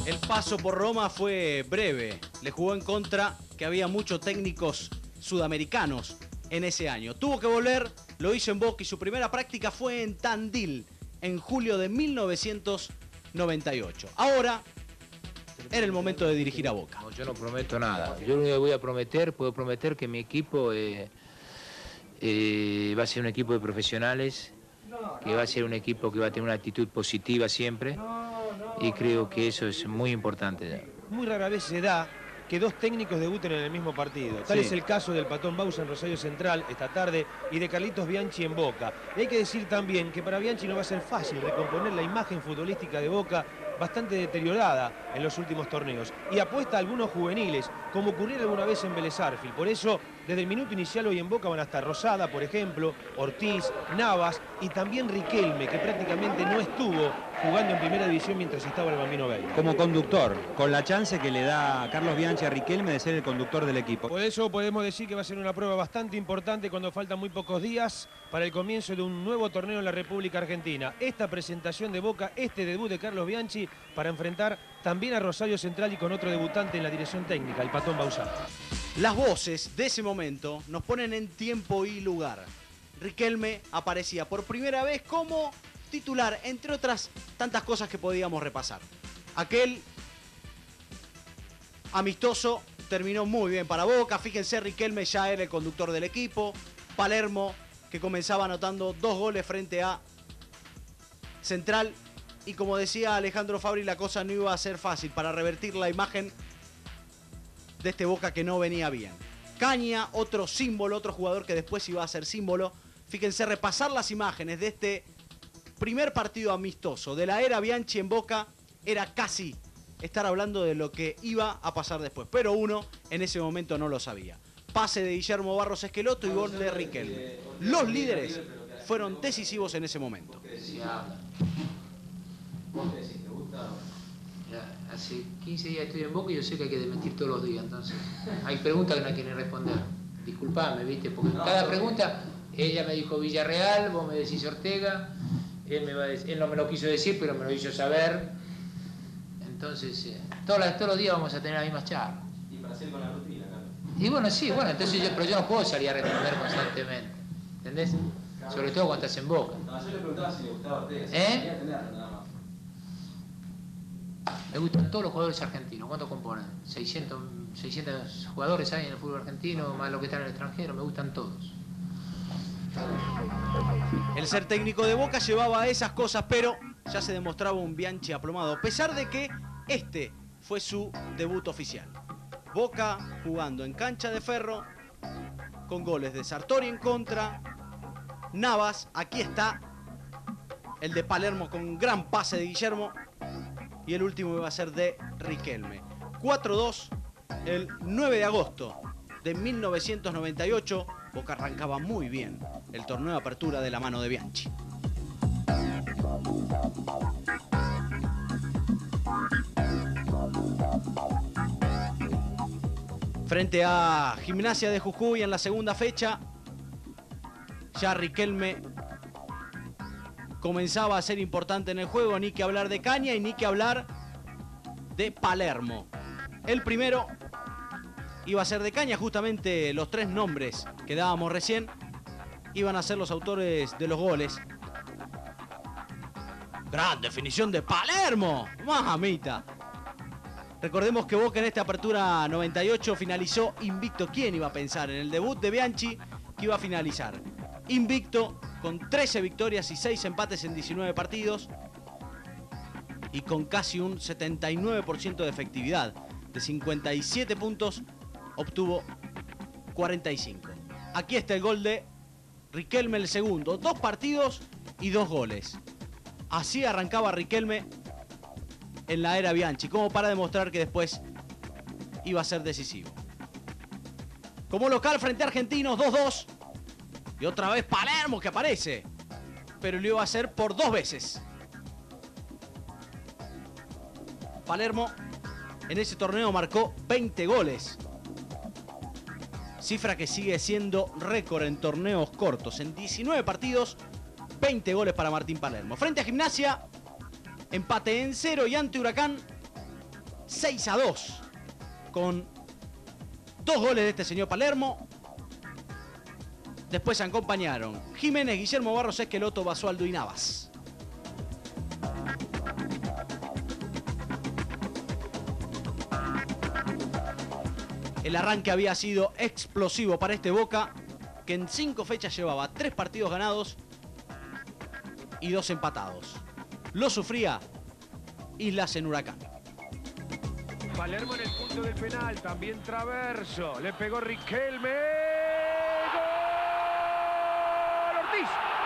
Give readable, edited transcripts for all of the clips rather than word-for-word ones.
El paso por Roma fue breve. Le jugó en contra que había muchos técnicos sudamericanos en ese año. Tuvo que volver, lo hizo en Boca y su primera práctica fue en Tandil en julio de 1998. Ahora era el momento de dirigir a Boca. No, yo no prometo nada. Yo lo único que voy a prometer, puedo prometer que mi equipo va a ser un equipo de profesionales, que va a ser un equipo que va a tener una actitud positiva siempre, y creo que eso es muy importante. Muy rara vez se da que dos técnicos debuten en el mismo partido. Tal es el caso del Patón Bausa en Rosario Central esta tarde y de Carlitos Bianchi en Boca. Y hay que decir también que para Bianchi no va a ser fácil recomponer la imagen futbolística de Boca, bastante deteriorada en los últimos torneos, y apuesta a algunos juveniles, como ocurrió alguna vez en Vélez Sarsfield. Por eso, desde el minuto inicial hoy en Boca van a estar Rosada, por ejemplo, Ortiz, Navas y también Riquelme, que prácticamente no estuvo jugando en primera división mientras estaba el Bambino Veira. Como conductor, con la chance que le da Carlos Bianchi a Riquelme de ser el conductor del equipo. Por eso podemos decir que va a ser una prueba bastante importante cuando faltan muy pocos días para el comienzo de un nuevo torneo en la República Argentina. Esta presentación de Boca, este debut de Carlos Bianchi para enfrentar también a Rosario Central y con otro debutante en la dirección técnica, el Patón Bausa. Las voces de ese momento nos ponen en tiempo y lugar. Riquelme aparecía por primera vez como titular, entre otras tantas cosas que podíamos repasar. Aquel amistoso terminó muy bien para Boca. Fíjense, Riquelme ya era el conductor del equipo. Palermo, que comenzaba anotando 2 goles frente a Central. Y como decía Alejandro Fabri, la cosa no iba a ser fácil para revertir la imagen de este Boca que no venía bien. Caña, otro símbolo, otro jugador que después iba a ser símbolo. Fíjense, repasar las imágenes de este primer partido amistoso de la era Bianchi en Boca era casi estar hablando de lo que iba a pasar después. Pero uno en ese momento no lo sabía. Pase de Guillermo Barros Esqueloto y gol de Riquelme. Los líderes fueron decisivos en ese momento. Hace 15 días estoy en Boca y yo sé que hay que desmentir todos los días, entonces hay preguntas que no hay que ni responder. Disculpame, ¿viste? Porque cada pregunta, ella me dijo Villarreal, vos me decís Ortega, él no me lo quiso decir, pero me lo hizo saber. Entonces, todos los días vamos a tener las mismas charlas. Y para hacer con la rutina, claro. Y bueno, sí, bueno, entonces pero yo no puedo salir a responder constantemente, ¿entendés? Sobre todo cuando estás en Boca. No, yo le preguntaba si le gustaba Ortega, si quería tenerlo, nada más. Me gustan todos los jugadores argentinos. ¿Cuánto componen? 600 jugadores hay en el fútbol argentino, más los que están en el extranjero. Me gustan todos. El ser técnico de Boca llevaba a esas cosas, pero ya se demostraba un Bianchi aplomado, a pesar de que este fue su debut oficial. Boca jugando en cancha de ferro, con goles de Sartori en contra, Navas, aquí está el de Palermo con un gran pase de Guillermo, y el último iba a ser de Riquelme. 4-2 el 9 de agosto de 1998. Boca arrancaba muy bien el torneo de apertura de la mano de Bianchi. Frente a Gimnasia de Jujuy en la segunda fecha, ya Riquelme comenzaba a ser importante en el juego. Ni que hablar de Caña y ni que hablar de Palermo. El primero iba a ser de Caña, justamente los 3 nombres que dábamos recién iban a ser los autores de los goles. Gran definición de Palermo, mamita. Recordemos que Boca en esta apertura 98 finalizó invicto. ¿Quién iba a pensar en el debut de Bianchi que iba a finalizar invicto, con 13 victorias y 6 empates en 19 partidos y con casi un 79% de efectividad? De 57 puntos obtuvo 45. Aquí está el gol de Riquelme, el segundo. 2 partidos y 2 goles. Así arrancaba Riquelme en la era Bianchi, como para demostrar que después iba a ser decisivo. Como local frente a Argentinos, 2-2. Y otra vez Palermo que aparece. Pero lo iba a hacer por 2 veces. Palermo en ese torneo marcó 20 goles. Cifra que sigue siendo récord en torneos cortos. En 19 partidos, 20 goles para Martín Palermo. Frente a Gimnasia, empate en 0 y ante Huracán, 6-2 con 2 goles de este señor Palermo. Después se acompañaron Jiménez, Guillermo Barros, Esqueloto, Basualdo y Navas. El arranque había sido explosivo para este Boca, que en 5 fechas llevaba 3 partidos ganados y 2 empatados. Lo sufría Islas en Huracán. Palermo en el punto del penal, también Traverso. Le pegó Riquelme. ¡Gol! Ortiz.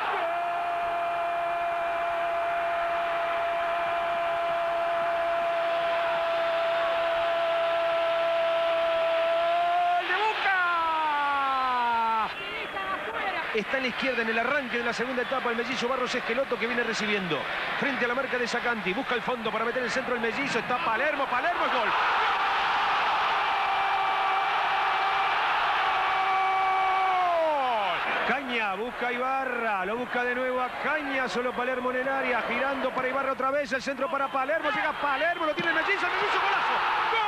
Está en la izquierda en el arranque de la segunda etapa el mellizo Barros Esqueloto, que viene recibiendo frente a la marca de Sacanti. Busca el fondo para meter el centro el mellizo. Está Palermo, es gol. Caña busca a Ibarra, lo busca de nuevo a Caña, solo Palermo en el área, girando para Ibarra otra vez, el centro para Palermo, llega Palermo, lo tiene el mellizo, golazo.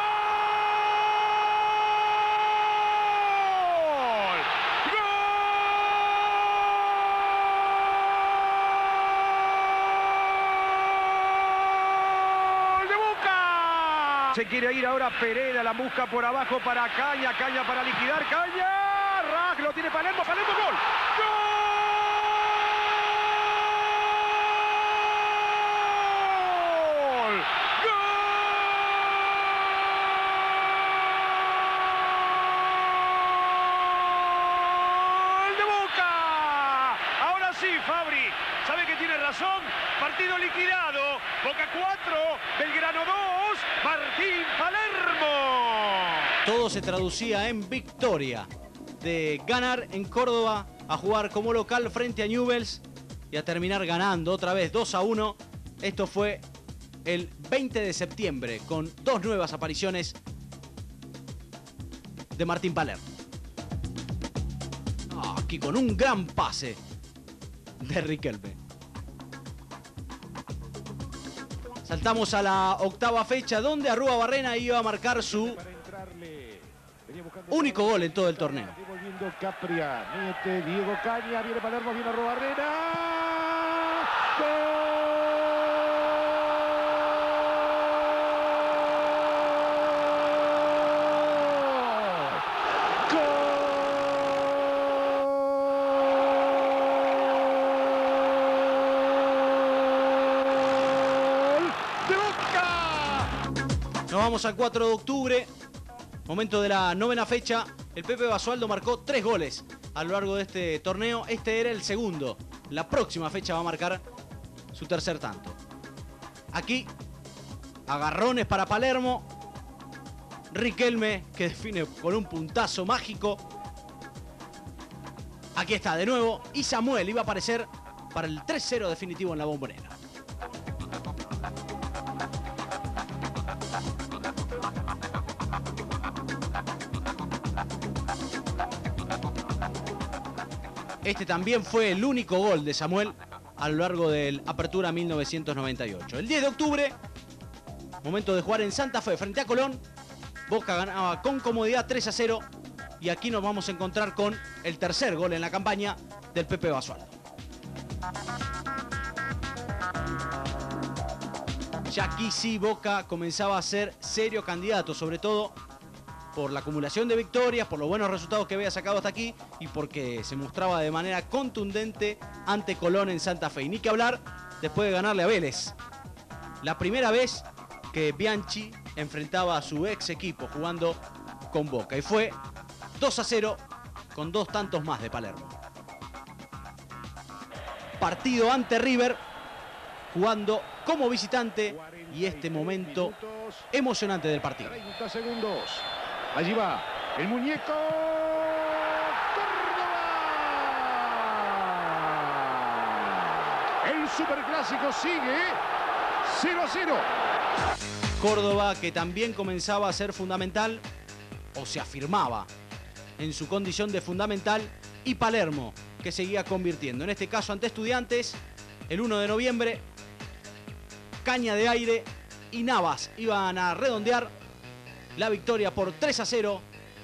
Se quiere ir ahora Pereda, la busca por abajo para Caña, Caña para liquidar, Caña, Raj, lo tiene Palermo, gol. ¡Gol! ¡Gol de Boca! Ahora sí, Fabri, sabe que tiene razón, partido liquidado, Boca 4, Belgrano 2, Martín Palermo. Todo se traducía en victoria de ganar en Córdoba, a jugar como local frente a Newell's y a terminar ganando otra vez 2-1. Esto fue el 20 de septiembre con 2 nuevas apariciones de Martín Palermo. Aquí con un gran pase de Riquelme. Saltamos a la 8ª fecha, donde Arrua Barrena iba a marcar su único gol en todo el torneo. Devolviendo Capria, mete Diego Caña, viene Palermo, viene Arrua Barrena. ¡Gol! Nos vamos al 4 de octubre, momento de la 9ª fecha. El Pepe Basualdo marcó 3 goles a lo largo de este torneo. Este era el segundo. La próxima fecha va a marcar su tercer tanto. Aquí, agarrones para Palermo. Riquelme, que define con un puntazo mágico. Aquí está de nuevo. Y Samuel iba a aparecer para el 3-0 definitivo en la Bombonera. Este también fue el único gol de Samuel a lo largo del Apertura 1998. El 10 de octubre, momento de jugar en Santa Fe frente a Colón. Boca ganaba con comodidad 3-0 y aquí nos vamos a encontrar con el tercer gol en la campaña del Pepe Basualdo. Ya aquí sí Boca comenzaba a ser serio candidato, sobre todo por la acumulación de victorias, por los buenos resultados que había sacado hasta aquí y porque se mostraba de manera contundente ante Colón en Santa Fe. Y ni que hablar después de ganarle a Vélez. La primera vez que Bianchi enfrentaba a su ex equipo jugando con Boca. Y fue 2-0 con 2 tantos más de Palermo. Partido ante River, jugando como visitante y este momento emocionante del partido. 30 segundos. Allí va el muñeco. ¡Córdoba! El superclásico sigue 0-0. Córdoba, que también comenzaba a ser fundamental, o se afirmaba en su condición de fundamental, y Palermo, que seguía convirtiendo. En este caso ante Estudiantes, el 1 de noviembre, caña de aire y Navas iban a redondear la victoria por 3-0.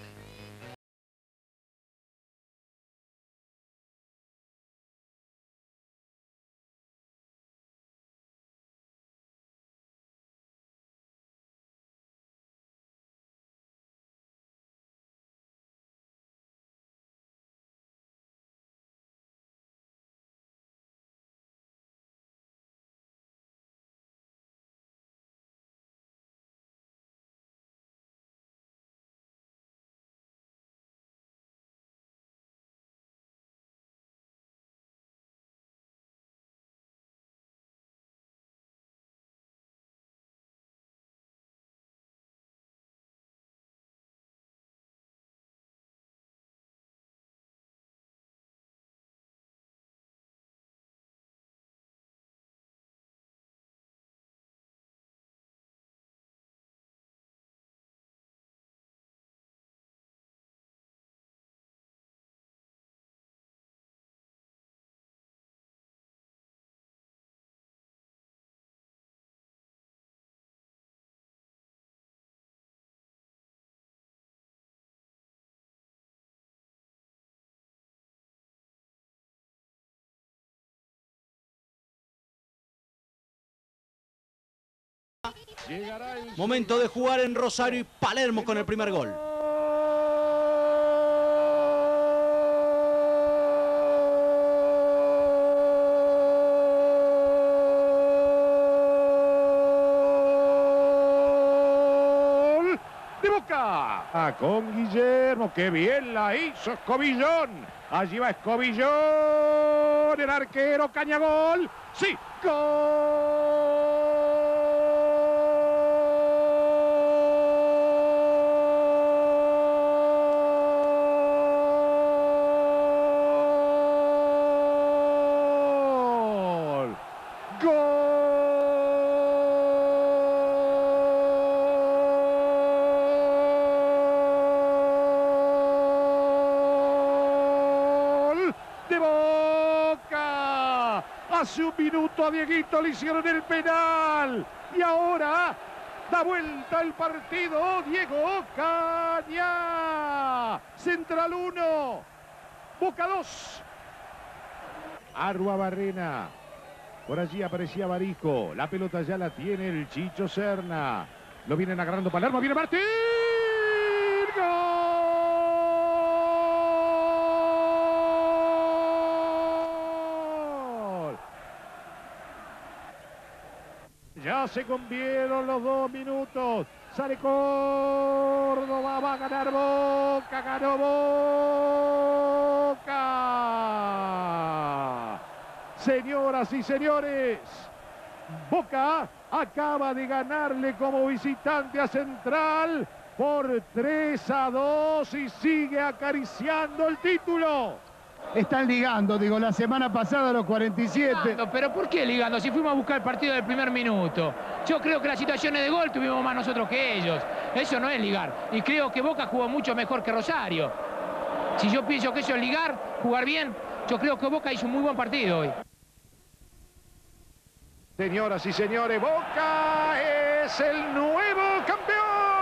Momento de jugar en Rosario y Palermo con el primer gol. De Boca. Con Guillermo, que bien la hizo Escobillón. Allí va Escobillón, el arquero Cañagol. Sí, gol. Gol de Boca. Hace un minuto a Dieguito le hicieron el penal. Y ahora da vuelta el partido Diego Caña. Central 1, Boca 2. Arruabarrena. Por allí aparecía Barijo. La pelota ya la tiene el Chicho Serna. Lo vienen agarrando Palermo. Viene Martín. ¡Gol! Ya se cumplieron los 2 minutos. Sale Córdoba. Va a ganar Boca. Ganó Boca. Señoras y señores, Boca acaba de ganarle como visitante a Central por 3-2 y sigue acariciando el título. Están ligando, digo, la semana pasada a los 47. Ligando, pero ¿por qué ligando? Si fuimos a buscar el partido del primer minuto. Yo creo que las situaciones de gol tuvimos más nosotros que ellos. Eso no es ligar. Y creo que Boca jugó mucho mejor que Rosario. Si yo pienso que eso es ligar, jugar bien, yo creo que Boca hizo un muy buen partido hoy. Señoras y señores, Boca es el nuevo campeón.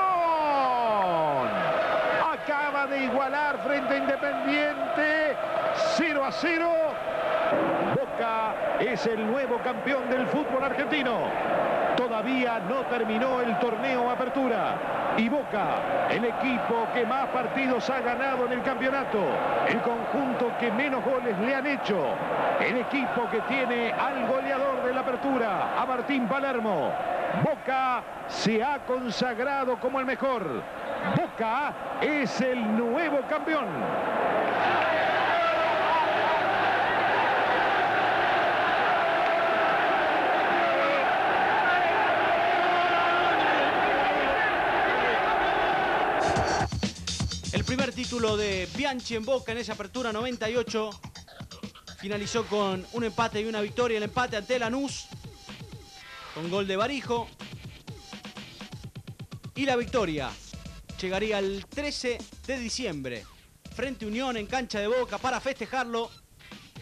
Acaba de igualar frente a Independiente 0-0. Boca es el nuevo campeón del fútbol argentino. Todavía no terminó el torneo Apertura. Y Boca, el equipo que más partidos ha ganado en el campeonato, el conjunto que menos goles le han hecho, el equipo que tiene al goleador de la Apertura, a Martín Palermo. Boca se ha consagrado como el mejor. Boca es el nuevo campeón. El primer título de Bianchi en Boca en esa Apertura 98 finalizó con un empate y una victoria. El empate ante Lanús con gol de Barijo. Y la victoria llegaría el 13 de diciembre frente a Unión en cancha de Boca para festejarlo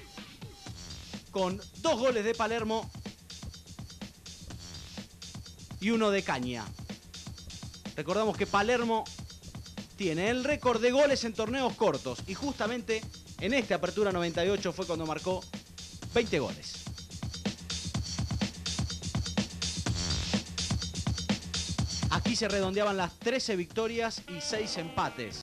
con 2 goles de Palermo y uno de Caña. Recordamos que Palermo tiene el récord de goles en torneos cortos y justamente en esta apertura 98 fue cuando marcó 20 goles. Aquí se redondeaban las 13 victorias y 6 empates.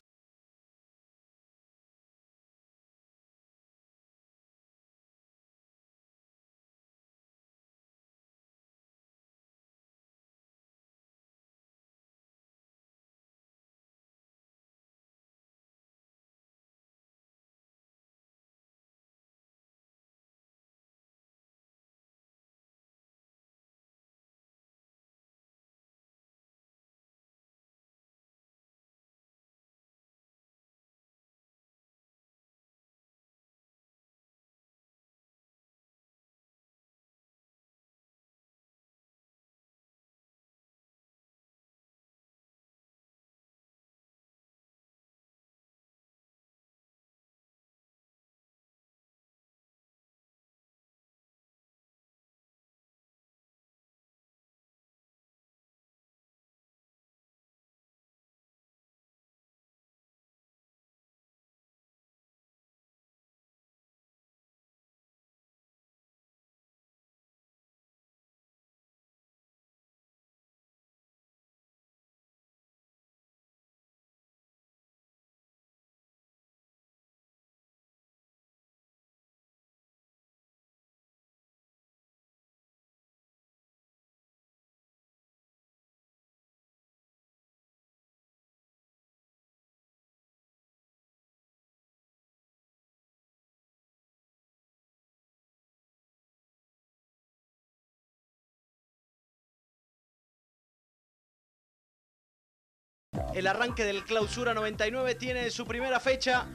El arranque del Clausura 99 tiene su primera fecha.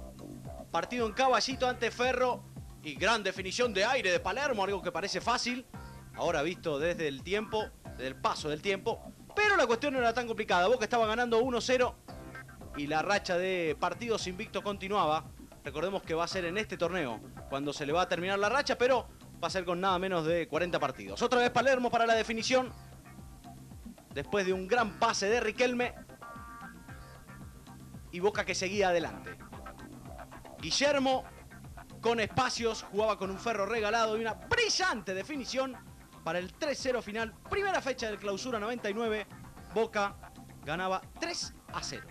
Partido en Caballito ante Ferro. Y gran definición de aire de Palermo, algo que parece fácil. Ahora visto desde el tiempo, desde el paso del tiempo. Pero la cuestión no era tan complicada. Boca estaba ganando 1-0 y la racha de partidos invictos continuaba. Recordemos que va a ser en este torneo cuando se le va a terminar la racha, pero va a ser con nada menos de 40 partidos. Otra vez Palermo para la definición. Después de un gran pase de Riquelme. Y Boca que seguía adelante. Guillermo con espacios, jugaba con un Ferro regalado y una brillante definición para el 3-0 final. Primera fecha del Clausura 99. Boca ganaba 3-0.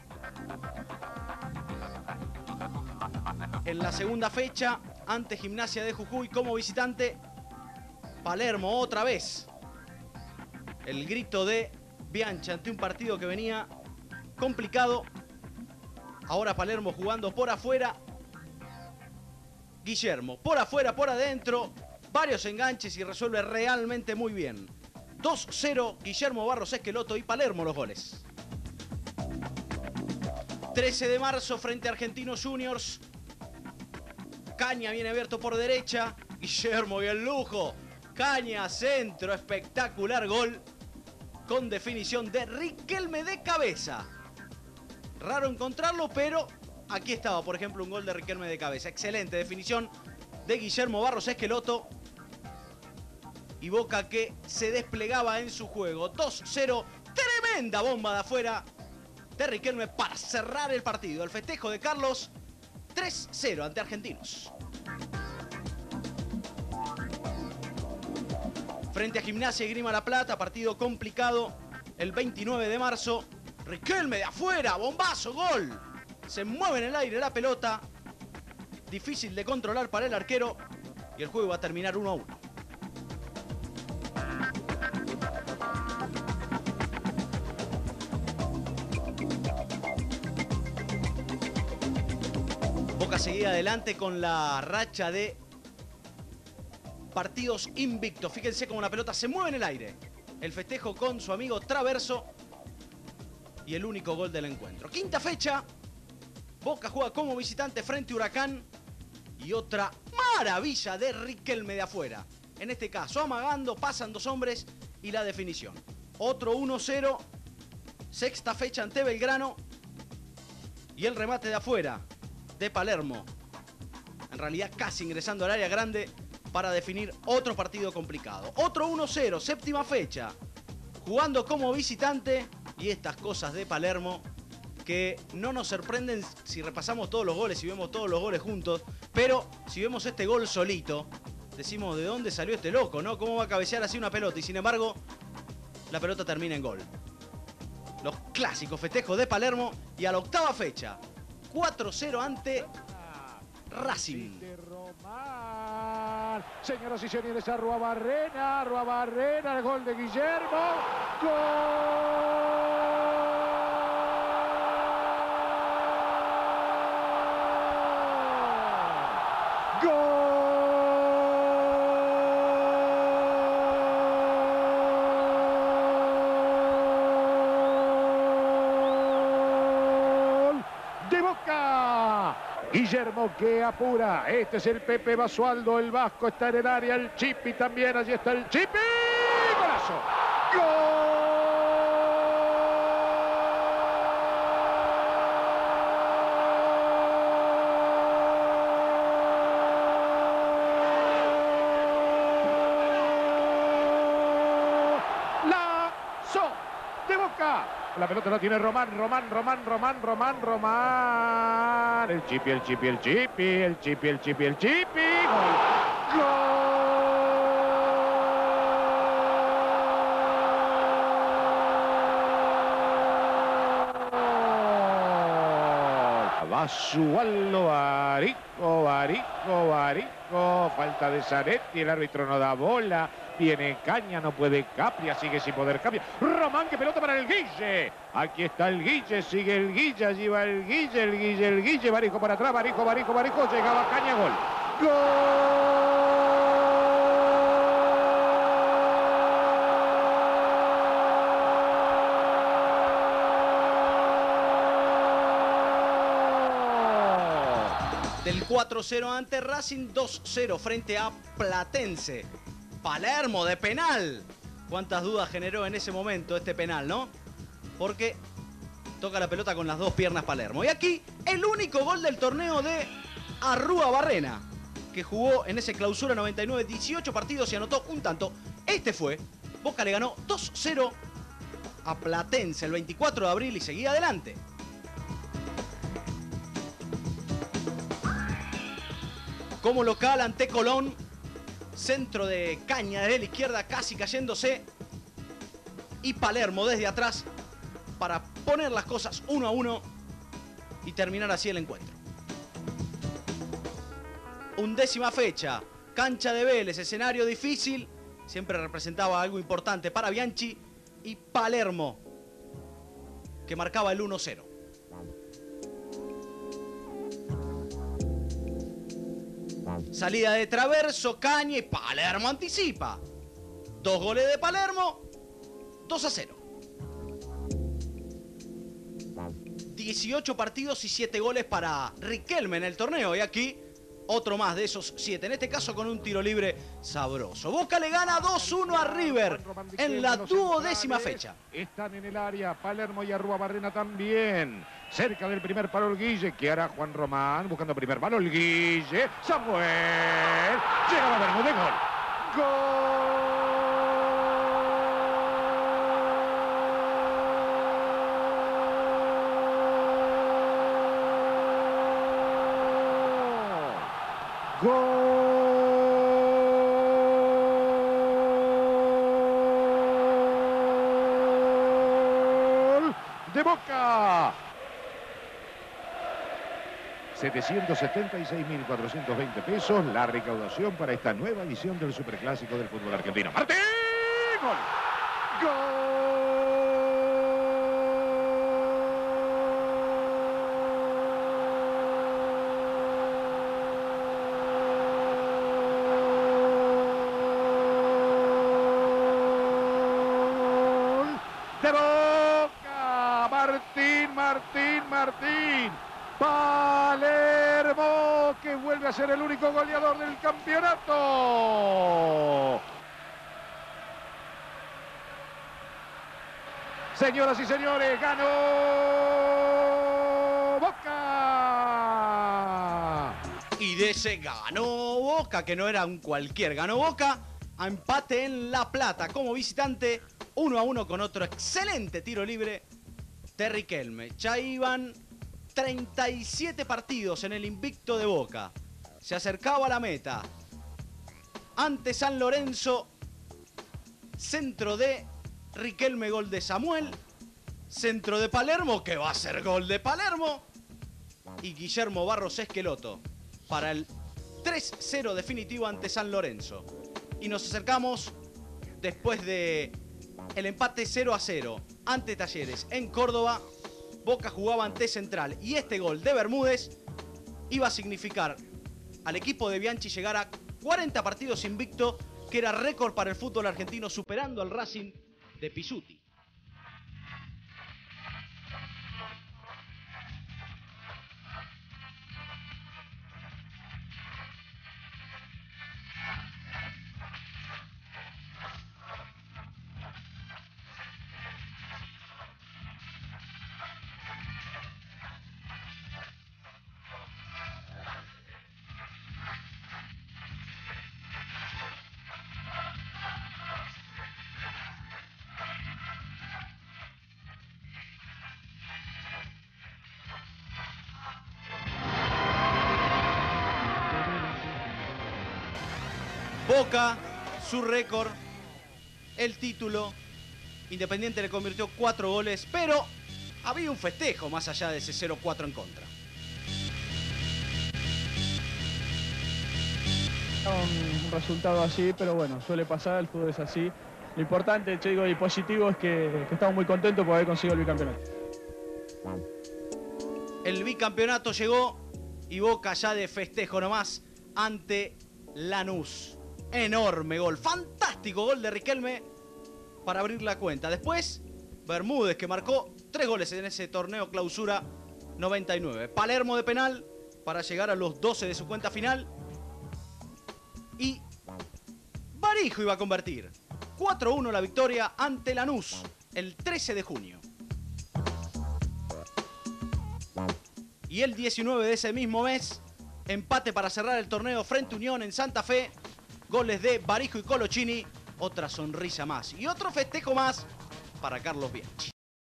En la segunda fecha, ante Gimnasia de Jujuy como visitante, Palermo otra vez. El grito de Bianchi ante un partido que venía complicado. Ahora Palermo jugando por afuera. Guillermo por afuera, por adentro. Varios enganches y resuelve realmente muy bien. 2-0, Guillermo Barros Esqueloto y Palermo los goles. 13 de marzo frente a Argentinos Juniors. Caña viene abierto por derecha. Guillermo y el lujo. Caña, centro, espectacular gol. Con definición de Riquelme de cabeza. Raro encontrarlo, pero aquí estaba, por ejemplo, un gol de Riquelme de cabeza. Excelente definición de Guillermo Barros Esqueloto. Y Boca que se desplegaba en su juego. 2-0, tremenda bomba de afuera de Riquelme para cerrar el partido. El festejo de Carlos, 3-0 ante Argentinos. Frente a Gimnasia y Grima La Plata, partido complicado el 29 de marzo. Riquelme de afuera, bombazo, gol. Se mueve en el aire la pelota. Difícil de controlar para el arquero. Y el juego va a terminar 1-1. Boca seguía adelante con la racha de partidos invictos. Fíjense cómo la pelota se mueve en el aire. El festejo con su amigo Traverso. Y el único gol del encuentro. Quinta fecha. Boca juega como visitante frente a Huracán. Y otra maravilla de Riquelme de afuera. En este caso amagando, pasan dos hombres y la definición. Otro 1-0. Sexta fecha ante Belgrano. Y el remate de afuera de Palermo. En realidad casi ingresando al área grande para definir otro partido complicado. Otro 1-0, séptima fecha. jugando como visitante, y estas cosas de Palermo que no nos sorprenden si repasamos todos los goles y vemos todos los goles juntos, pero si vemos este gol solito, decimos, ¿de dónde salió este loco, no? ¿Cómo va a cabecear así una pelota? Y sin embargo, la pelota termina en gol. Los clásicos festejos de Palermo, y a la octava fecha, 4-0 ante Racing. Señoras y señores, Arruabarrena, el gol de Guillermo. Guillermo que apura, este es el Pepe Basualdo, el vasco está en el área, el Chipi también, allí está el Chipi, golazo, Lazo de Boca. La pelota la tiene Román. El Chipi. Gol. Basualdo, Barico. Falta de Zanetti, el árbitro no da bola. Viene Caña, no puede Capria, sigue sin poder Capria. Román, que pelota para el Guille. Aquí está el Guille, sigue el Guille, allí va el Guille. Barico para atrás, Barico. Llegaba Caña, gol. Del 4-0 ante Racing, 2-0 frente a Platense. Palermo de penal. ¿Cuántas dudas generó en ese momento este penal, no? Porque toca la pelota con las dos piernas Palermo. Y aquí el único gol del torneo de Arruabarrena, que jugó en ese clausura 99, 18 partidos y anotó un tanto. Este fue, Boca le ganó 2-0 a Platense el 24 de abril y seguía adelante. Como local ante Colón, centro de Caña desde la izquierda, casi cayéndose. Y Palermo desde atrás para poner las cosas 1-1 y terminar así el encuentro. 11ª fecha, cancha de Vélez, escenario difícil. Siempre representaba algo importante para Bianchi. Y Palermo, que marcaba el 1-0. Salida de Traverso, Caña y Palermo anticipa. 2 goles de Palermo, 2-0. 18 partidos y 7 goles para Riquelme en el torneo. Y aquí otro más de esos 7. En este caso con un tiro libre sabroso. Boca le gana 2-1 a River en la 12ª fecha. Están en el área Palermo y Arruabarrena también. Cerca del primer palo el Guille. ¿Qué hará Juan Román? Buscando primer palo el Guille. Samuel. Llegaba Bermúdez. Gol. Gol de Boca. 776.420 pesos la recaudación para esta nueva edición del Superclásico del fútbol argentino. ¡Martín! ¡Gol! ¡Gol! ¡De Boca! Martín. Palermo, que vuelve a ser el único goleador del campeonato. Señoras y señores, ganó Boca. Y de ese ganó Boca, que no era un cualquier, ganó Boca a empate en La Plata como visitante 1-1 con otro excelente tiro libre de Riquelme. Ya iban 37 partidos en el invicto de Boca. Se acercaba a la meta. Ante San Lorenzo, centro de Riquelme, gol de Samuel. Centro de Palermo, que va a ser gol de Palermo. Y Guillermo Barros Esqueloto para el 3-0 definitivo ante San Lorenzo. Y nos acercamos después de el empate 0-0 ante Talleres en Córdoba. Boca jugaba ante Central y este gol de Bermúdez iba a significar al equipo de Bianchi llegar a 40 partidos invicto, que era récord para el fútbol argentino, superando al Racing de Pisuti. Boca, su récord, el título. Independiente le convirtió 4 goles, pero había un festejo más allá de ese 0-4 en contra. Un resultado así, pero bueno, suele pasar, el fútbol es así. Lo importante, yo digo, y positivo es que estamos muy contentos por haber conseguido el bicampeonato. El bicampeonato llegó y Boca ya de festejo nomás ante Lanús. Enorme gol, fantástico gol de Riquelme para abrir la cuenta. Después, Bermúdez, que marcó 3 goles en ese torneo clausura 99. Palermo de penal para llegar a los 12 de su cuenta final. Y Barijo iba a convertir 4-1 la victoria ante Lanús el 13 de junio. Y el 19 de ese mismo mes, empate para cerrar el torneo frente a Unión en Santa Fe. Goles de Barijo y Colochini. Otra sonrisa más y otro festejo más para Carlos Bianchi.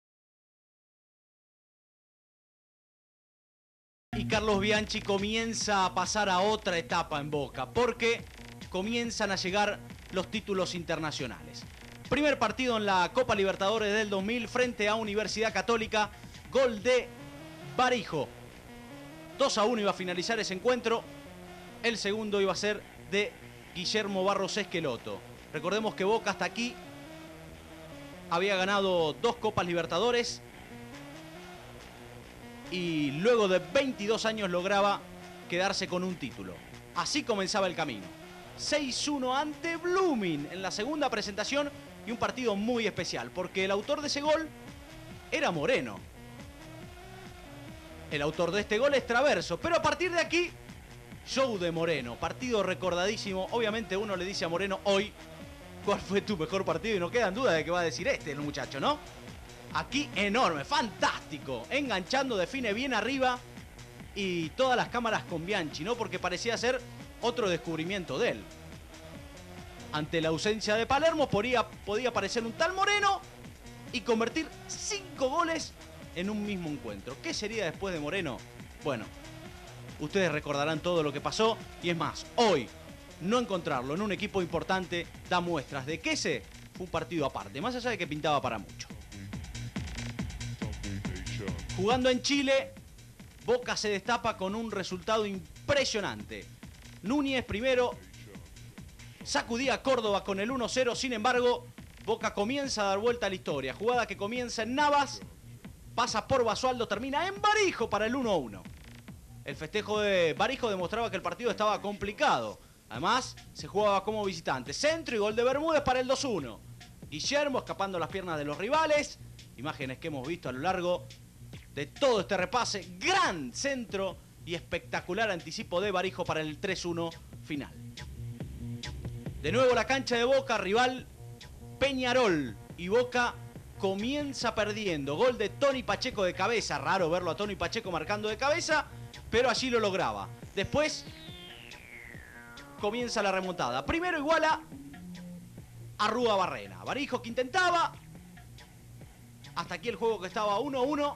Y Carlos Bianchi comienza a pasar a otra etapa en Boca, porque comienzan a llegar los títulos internacionales. Primer partido en la Copa Libertadores del 2000 frente a Universidad Católica. Gol de Barijo. 2-1 iba a finalizar ese encuentro. El segundo iba a ser de Guillermo Barros Esqueloto. Recordemos que Boca hasta aquí había ganado 2 Copas Libertadores y luego de 22 años lograba quedarse con un título. Así comenzaba el camino. 6-1 ante Blooming en la segunda presentación, y un partido muy especial porque el autor de ese gol era Moreno. El autor de este gol es Traverso, pero a partir de aquí, show de Moreno, partido recordadísimo. Obviamente uno le dice a Moreno hoy, ¿cuál fue tu mejor partido? Y no queda en duda de que va a decir el muchacho, ¿no? Aquí enorme, fantástico, enganchando, define bien arriba y todas las cámaras con Bianchi, ¿no? Porque parecía ser otro descubrimiento de él. Ante la ausencia de Palermo podía aparecer un tal Moreno y convertir 5 goles en un mismo encuentro. ¿Qué sería después de Moreno? Bueno, ustedes recordarán todo lo que pasó, y es más, hoy no encontrarlo en un equipo importante da muestras de que ese fue un partido aparte, más allá de que pintaba para mucho. Jugando en Chile, Boca se destapa con un resultado impresionante. Núñez primero sacudía a Córdoba con el 1-0, sin embargo, Boca comienza a dar vuelta a la historia. Jugada que comienza en Navas, pasa por Basualdo, termina en Barijo para el 1-1. El festejo de Barijo demostraba que el partido estaba complicado. Además, se jugaba como visitante. Centro y gol de Bermúdez para el 2-1. Guillermo escapando las piernas de los rivales. Imágenes que hemos visto a lo largo de todo este repase. Gran centro y espectacular anticipo de Barijo para el 3-1 final. De nuevo la cancha de Boca, rival Peñarol. Y Boca comienza perdiendo. Gol de Tony Pacheco de cabeza. Raro verlo a Tony Pacheco marcando de cabeza, pero allí lo lograba. Después comienza la remontada. Primero iguala Arruabarrena. Barijo que intentaba. Hasta aquí el juego que estaba 1-1.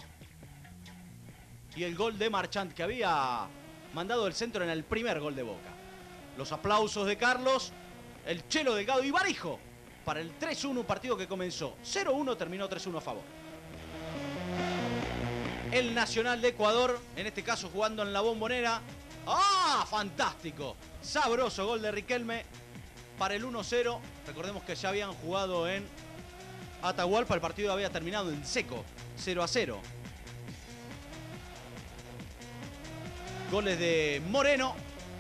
Y el gol de Marchand, que había mandado el centro en el primer gol de Boca. Los aplausos de Carlos, el Chelo Delgado y Barijo para el 3-1, un partido que comenzó 0-1, terminó 3-1 a favor. El Nacional de Ecuador, en este caso jugando en la Bombonera. ¡Ah! ¡Fantástico! Sabroso gol de Riquelme para el 1-0. Recordemos que ya habían jugado en Atahualpa, el partido había terminado en seco, 0-0. Goles de Moreno,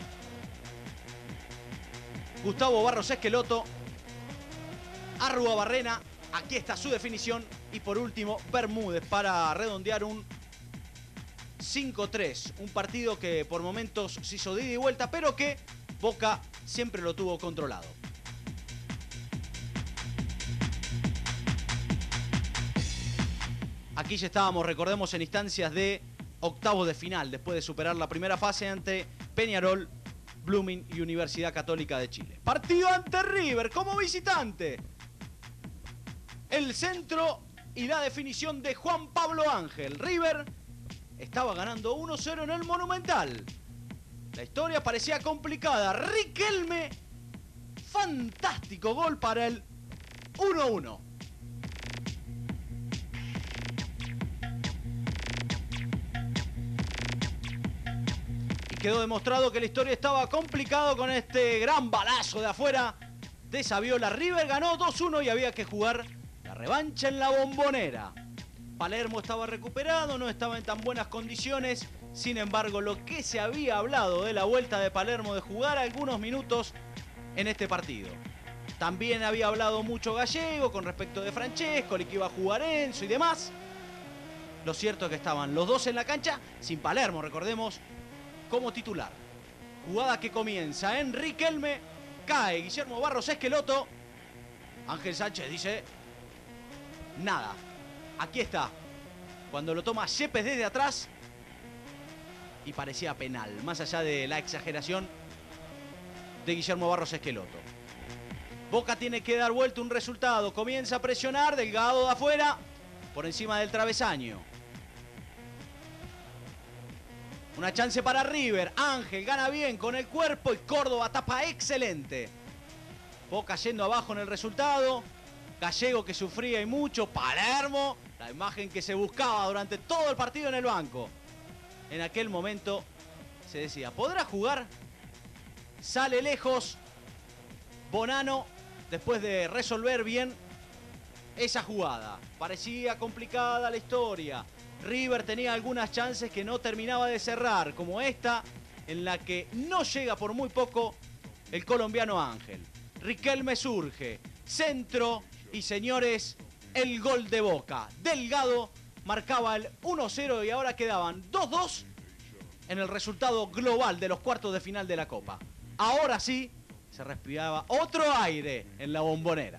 Gustavo Barros Esqueloto, Arruabarrena, aquí está su definición. Y por último, Bermúdez para redondear un 5-3. Un partido que por momentos se hizo de ida y vuelta, pero que Boca siempre lo tuvo controlado. Aquí ya estábamos, recordemos, en instancias de octavos de final, después de superar la primera fase ante Peñarol, Blooming y Universidad Católica de Chile. Partido ante River como visitante. El centro y la definición de Juan Pablo Ángel. River estaba ganando 1-0 en el Monumental. La historia parecía complicada. Riquelme, fantástico gol para el 1-1. Quedó demostrado que la historia estaba complicada con este gran balazo de afuera de Saviola. River ganó 2-1 y había que jugar la revancha en la Bombonera. Palermo estaba recuperado, no estaba en tan buenas condiciones. Sin embargo, lo que se había hablado de la vuelta de Palermo de jugar algunos minutos en este partido. También había hablado mucho Gallego con respecto de Francescoli, que iba a jugar Enzo y demás. Lo cierto es que estaban los dos en la cancha, sin Palermo, recordemos, como titular. Jugada que comienza en Riquelme, cae Guillermo Barros Esqueloto. Ángel Sánchez dice, nada, aquí está. Cuando lo toma Yepes desde atrás y parecía penal, más allá de la exageración de Guillermo Barros Esqueloto. Boca tiene que dar vuelta un resultado, comienza a presionar, Delgado de afuera, por encima del travesaño. Una chance para River. Ángel gana bien con el cuerpo y Córdoba tapa excelente. Boca yendo abajo en el resultado. Gallego que sufría y mucho. Palermo, la imagen que se buscaba durante todo el partido en el banco. En aquel momento se decía, ¿podrá jugar? Sale lejos Bonano después de resolver bien esa jugada. Parecía complicada la historia. River tenía algunas chances que no terminaba de cerrar, como esta, en la que no llega por muy poco el colombiano Ángel. Riquelme surge, centro y, señores, el gol de Boca. Delgado marcaba el 1-0 y ahora quedaban 2-2 en el resultado global de los cuartos de final de la Copa. Ahora sí, se respiraba otro aire en la Bombonera.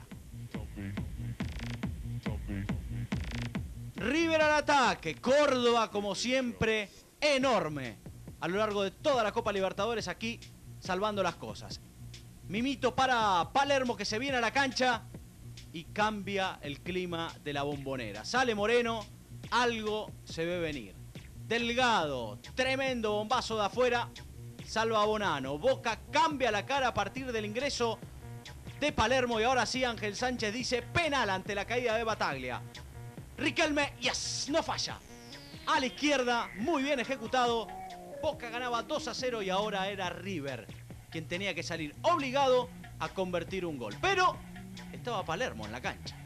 River al ataque, Córdoba como siempre, enorme. A lo largo de toda la Copa Libertadores aquí, salvando las cosas. Mimito para Palermo que se viene a la cancha y cambia el clima de la Bombonera. Sale Moreno, algo se ve venir. Delgado, tremendo bombazo de afuera, salva a Bonano. Boca cambia la cara a partir del ingreso de Palermo y ahora sí Ángel Sánchez dice penal ante la caída de Bataglia. Riquelme, yes, no falla. A la izquierda, muy bien ejecutado. Boca ganaba 2-0 y ahora era River quien tenía que salir obligado a convertir un gol. Pero estaba Palermo en la cancha.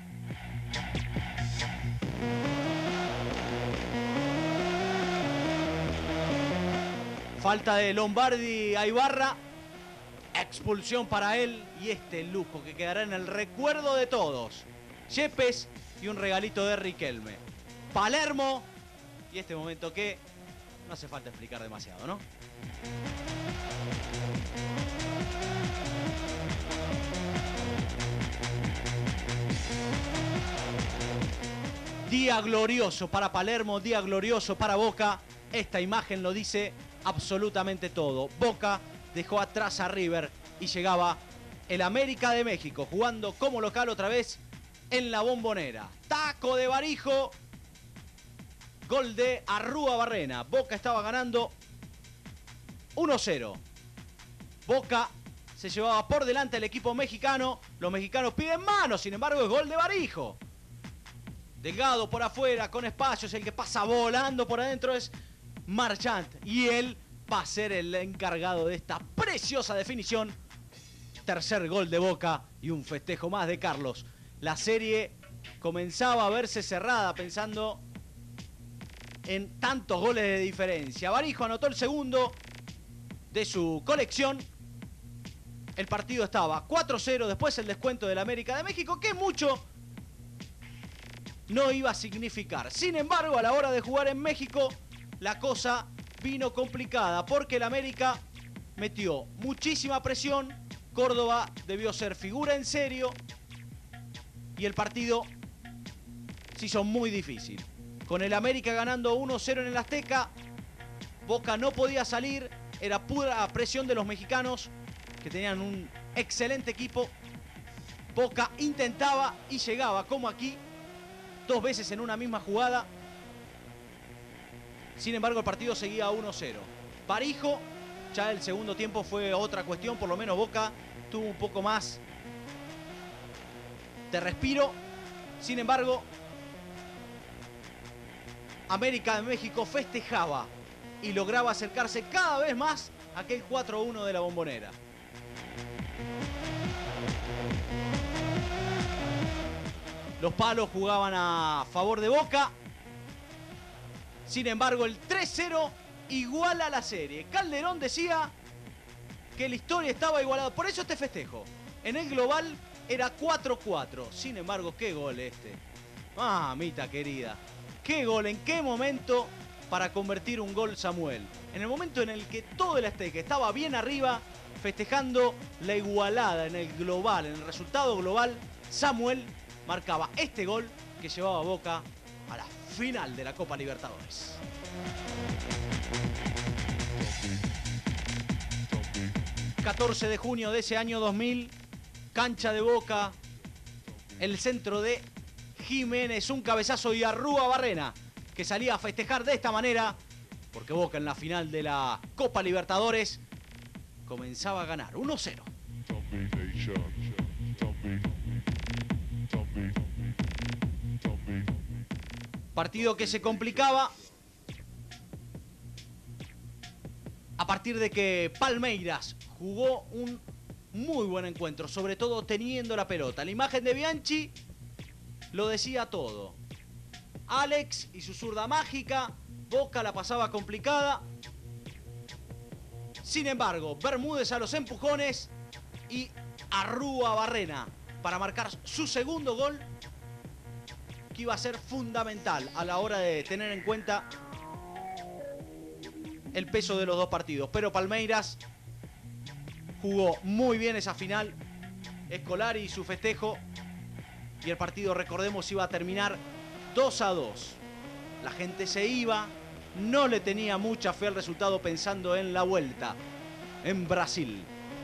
Falta de Lombardi a Ibarra. Expulsión para él y este lujo que quedará en el recuerdo de todos. Yepes y un regalito de Riquelme. Palermo y este momento que no hace falta explicar demasiado, ¿no? Día glorioso para Palermo, día glorioso para Boca. Esta imagen lo dice absolutamente todo. Boca dejó atrás a River y llegaba el América de México, jugando como local otra vez en la Bombonera. Taco de Barijo. Gol de Arrúa Barrena. Boca estaba ganando 1-0. Boca se llevaba por delante el equipo mexicano. Los mexicanos piden mano, sin embargo es gol de Barijo. Delgado por afuera, con espacios, el que pasa volando por adentro es Marchant. Y él va a ser el encargado de esta preciosa definición. Tercer gol de Boca y un festejo más de Carlos. La serie comenzaba a verse cerrada pensando en tantos goles de diferencia. Barijo anotó el segundo de su colección. El partido estaba 4-0, después el descuento del América de México, que mucho no iba a significar. Sin embargo, a la hora de jugar en México, la cosa vino complicada, porque el América metió muchísima presión. Córdoba debió ser figura en serio y el partido se hizo muy difícil. Con el América ganando 1-0 en el Azteca, Boca no podía salir, era pura presión de los mexicanos, que tenían un excelente equipo. Boca intentaba y llegaba, como aquí, 2 veces en una misma jugada. Sin embargo, el partido seguía 1-0. Barijo, ya el segundo tiempo fue otra cuestión, por lo menos Boca tuvo un poco más de respiro. Sin embargo, América de México festejaba y lograba acercarse cada vez más a aquel 4-1 de la Bombonera. Los palos jugaban a favor de Boca. Sin embargo, el 3-0 iguala la serie. Calderón decía que la historia estaba igualada. Por eso este festejo. En el global era 4-4. Sin embargo, qué gol este. Mamita querida. Qué gol. ¿En qué momento para convertir un gol Samuel? En el momento en el que todo el Azteca estaba bien arriba, festejando la igualada en el global, en el resultado global, Samuel marcaba este gol que llevaba a Boca a la final de la Copa Libertadores. ...14 de junio de ese año 2000... ...cancha de Boca... ...el centro de Jiménez... ...un cabezazo y Arrúa Barrena... ...que salía a festejar de esta manera... ...porque Boca en la final de la Copa Libertadores... ...comenzaba a ganar 1-0. Partido que se complicaba... ...a partir de que Palmeiras... jugó un muy buen encuentro, sobre todo teniendo la pelota. La imagen de Bianchi lo decía todo. Alex y su zurda mágica, Boca la pasaba complicada. Sin embargo, Bermúdez a los empujones y Arrúa Barrena para marcar su segundo gol, que iba a ser fundamental a la hora de tener en cuenta el peso de los dos partidos. Pero Palmeiras jugó muy bien esa final. Scolari y su festejo. Y el partido, recordemos, iba a terminar 2-2. La gente se iba. No le tenía mucha fe al resultado pensando en la vuelta en Brasil.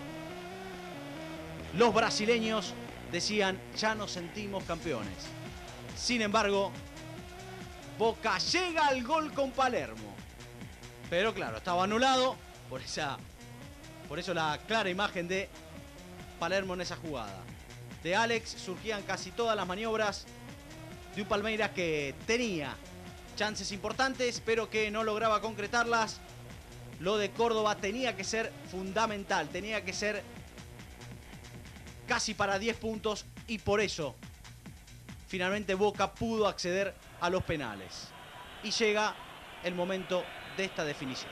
Los brasileños decían, ya nos sentimos campeones. Sin embargo, Boca llega al gol con Palermo. Pero claro, estaba anulado por eso la clara imagen de Palermo en esa jugada. De Alex surgían casi todas las maniobras de un Palmeiras que tenía chances importantes, pero que no lograba concretarlas. Lo de Córdoba tenía que ser fundamental, tenía que ser casi para 10 puntos y por eso finalmente Boca pudo acceder a los penales. Y llega el momento de esta definición.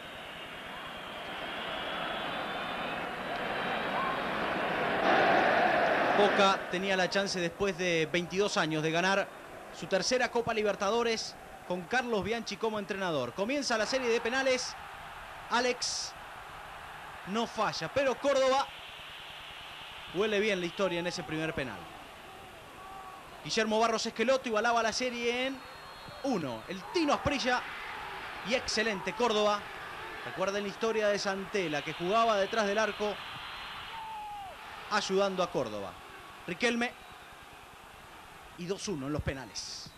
Boca tenía la chance después de 22 años de ganar su tercera Copa Libertadores con Carlos Bianchi como entrenador. Comienza la serie de penales. Alex no falla, pero Córdoba huele bien la historia en ese primer penal. Guillermo Barros Esqueloto igualaba la serie en 1. El Tino Asprilla y excelente Córdoba. Recuerden la historia de Santela, que jugaba detrás del arco ayudando a Córdoba. Riquelme y 2-1 en los penales.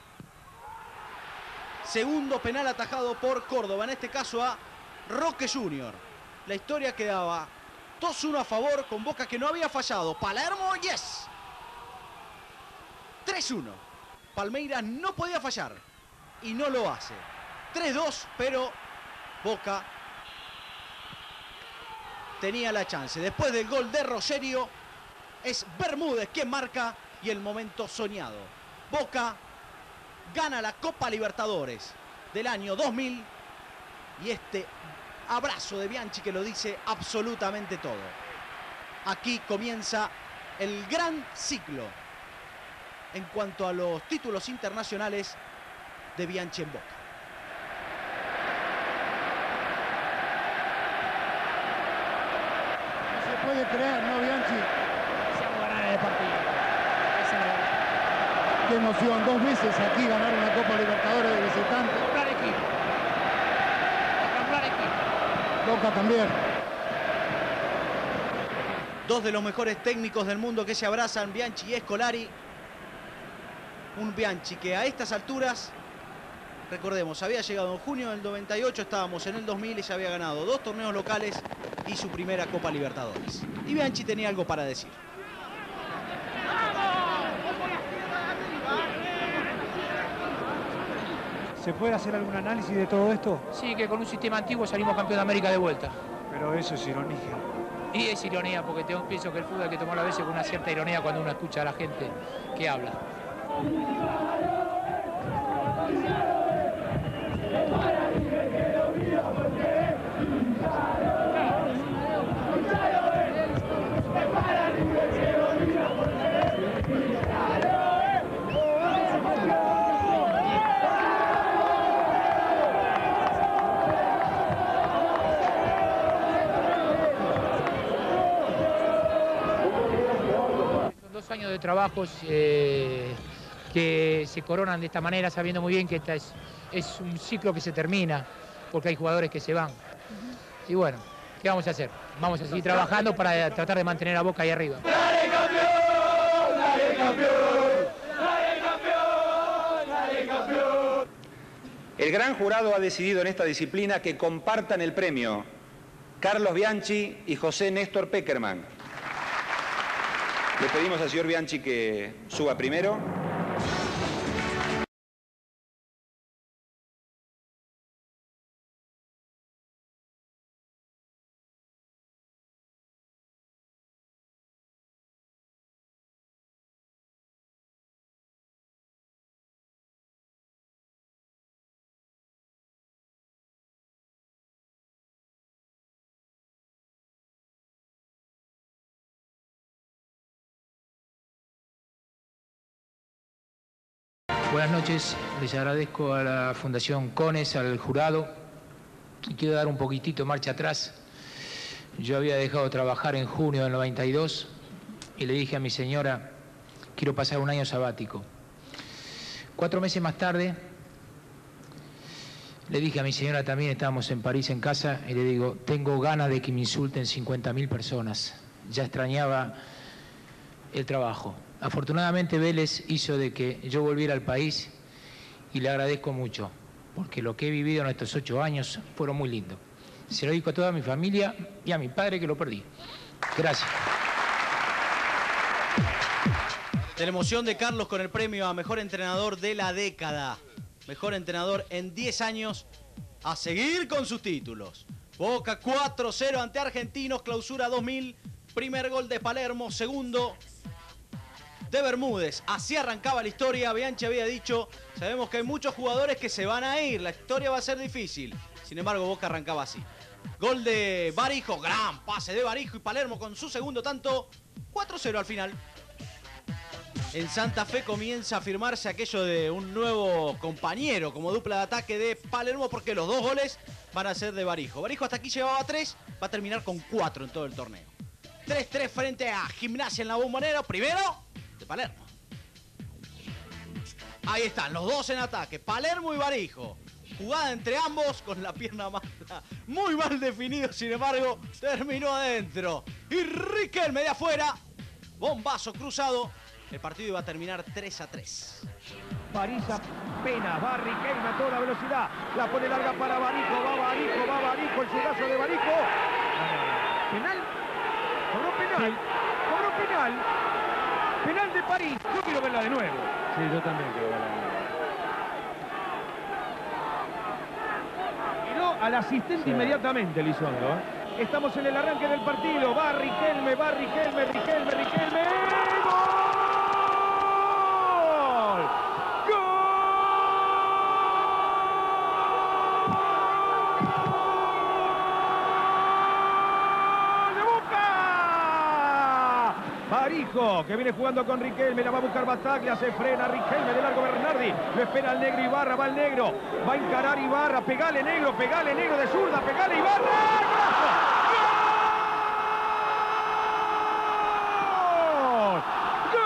Segundo penal atajado por Córdoba, en este caso a Roque Junior. La historia quedaba 2-1 a favor con Boca, que no había fallado. Palermo, yes. 3-1. Palmeiras no podía fallar y no lo hace. 3-2, pero Boca tenía la chance. Después del gol de Rogerio, es Bermúdez quien marca y el momento soñado. Boca gana la Copa Libertadores del año 2000 y este abrazo de Bianchi que lo dice absolutamente todo. Aquí comienza el gran ciclo en cuanto a los títulos internacionales de Bianchi en Boca. No se puede creer, ¿no, Bianchi? Deseamos ganar el partido. Qué emoción, 2 veces aquí ganar una Copa Libertadores de visitante. Boca también. Dos de los mejores técnicos del mundo que se abrazan, Bianchi y Scolari. Un Bianchi que a estas alturas, recordemos, había llegado en junio del 98, estábamos en el 2000 y se había ganado 2 torneos locales y su primera Copa Libertadores. Y Bianchi tenía algo para decir. ¿Se puede hacer algún análisis de todo esto? Sí, que con un sistema antiguo salimos campeón de América de vuelta. Pero eso es ironía. Y es ironía, porque pienso que el fútbol hay que tomarlo a veces con una cierta ironía cuando uno escucha a la gente que habla. Años de trabajos que se coronan de esta manera, sabiendo muy bien que esta es un ciclo que se termina, porque hay jugadores que se van. Y bueno, ¿qué vamos a hacer? Vamos a seguir trabajando para tratar de mantener a Boca ahí arriba. ¡Dale campeón! ¡Dale campeón! ¡Dale campeón! ¡Dale campeón! El gran jurado ha decidido en esta disciplina que compartan el premio Carlos Bianchi y José Néstor Peckerman. Le pedimos al señor Bianchi que suba primero. Buenas noches, les agradezco a la Fundación CONES, al jurado, y quiero dar un poquitito marcha atrás. Yo había dejado de trabajar en junio del 92 y le dije a mi señora, quiero pasar un año sabático. 4 meses más tarde, le dije a mi señora también, estábamos en París en casa, y le digo, tengo ganas de que me insulten 50.000 personas. Ya extrañaba el trabajo. Afortunadamente Vélez hizo de que yo volviera al país y le agradezco mucho, porque lo que he vivido en estos 8 años fueron muy lindos. Se lo dedico a toda mi familia y a mi padre que lo perdí. Gracias. De la emoción de Carlos con el premio a Mejor Entrenador de la Década. Mejor entrenador en 10 años, a seguir con sus títulos. Boca 4-0 ante Argentinos, Clausura 2000. Primer gol de Palermo, segundo de Bermúdez. Así arrancaba la historia. Bianchi había dicho, sabemos que hay muchos jugadores que se van a ir, la historia va a ser difícil. Sin embargo, Boca arrancaba así. Gol de Barijo, gran pase de Barijo y Palermo con su segundo tanto. 4-0 al final. En Santa Fe comienza a firmarse aquello de un nuevo compañero como dupla de ataque de Palermo, porque los 2 goles van a ser de Barijo. Barijo hasta aquí llevaba 3, va a terminar con 4 en todo el torneo. 3-3 frente a Gimnasia en la Bombonera. Primero de Palermo. Ahí están los 2 en ataque, Palermo y Barijo. Jugada entre ambos con la pierna mala, muy mal definido, sin embargo terminó adentro. Y Riquelme de afuera Bombazo cruzado. El partido iba a terminar 3-3. París apenas va Riquelme a toda velocidad. La pone larga para Barico. Va Barico. El zurdazo de Barico. ¿Penal? ¿Cobró penal? ¿Cobró penal? Penal de París. Yo quiero verla de nuevo. Sí, yo también quiero verla de nuevo. Miró al asistente inmediatamente, Elizondo. Estamos en el arranque del partido. Va Riquelme. Barico, que viene jugando con Riquelme, la va a buscar Bataglia, se frena Riquelme de largo Bernardi, lo espera el negro Ibarra, va el negro, va a encarar Ibarra, pegale negro de zurda, pegale Ibarra, ¡gol!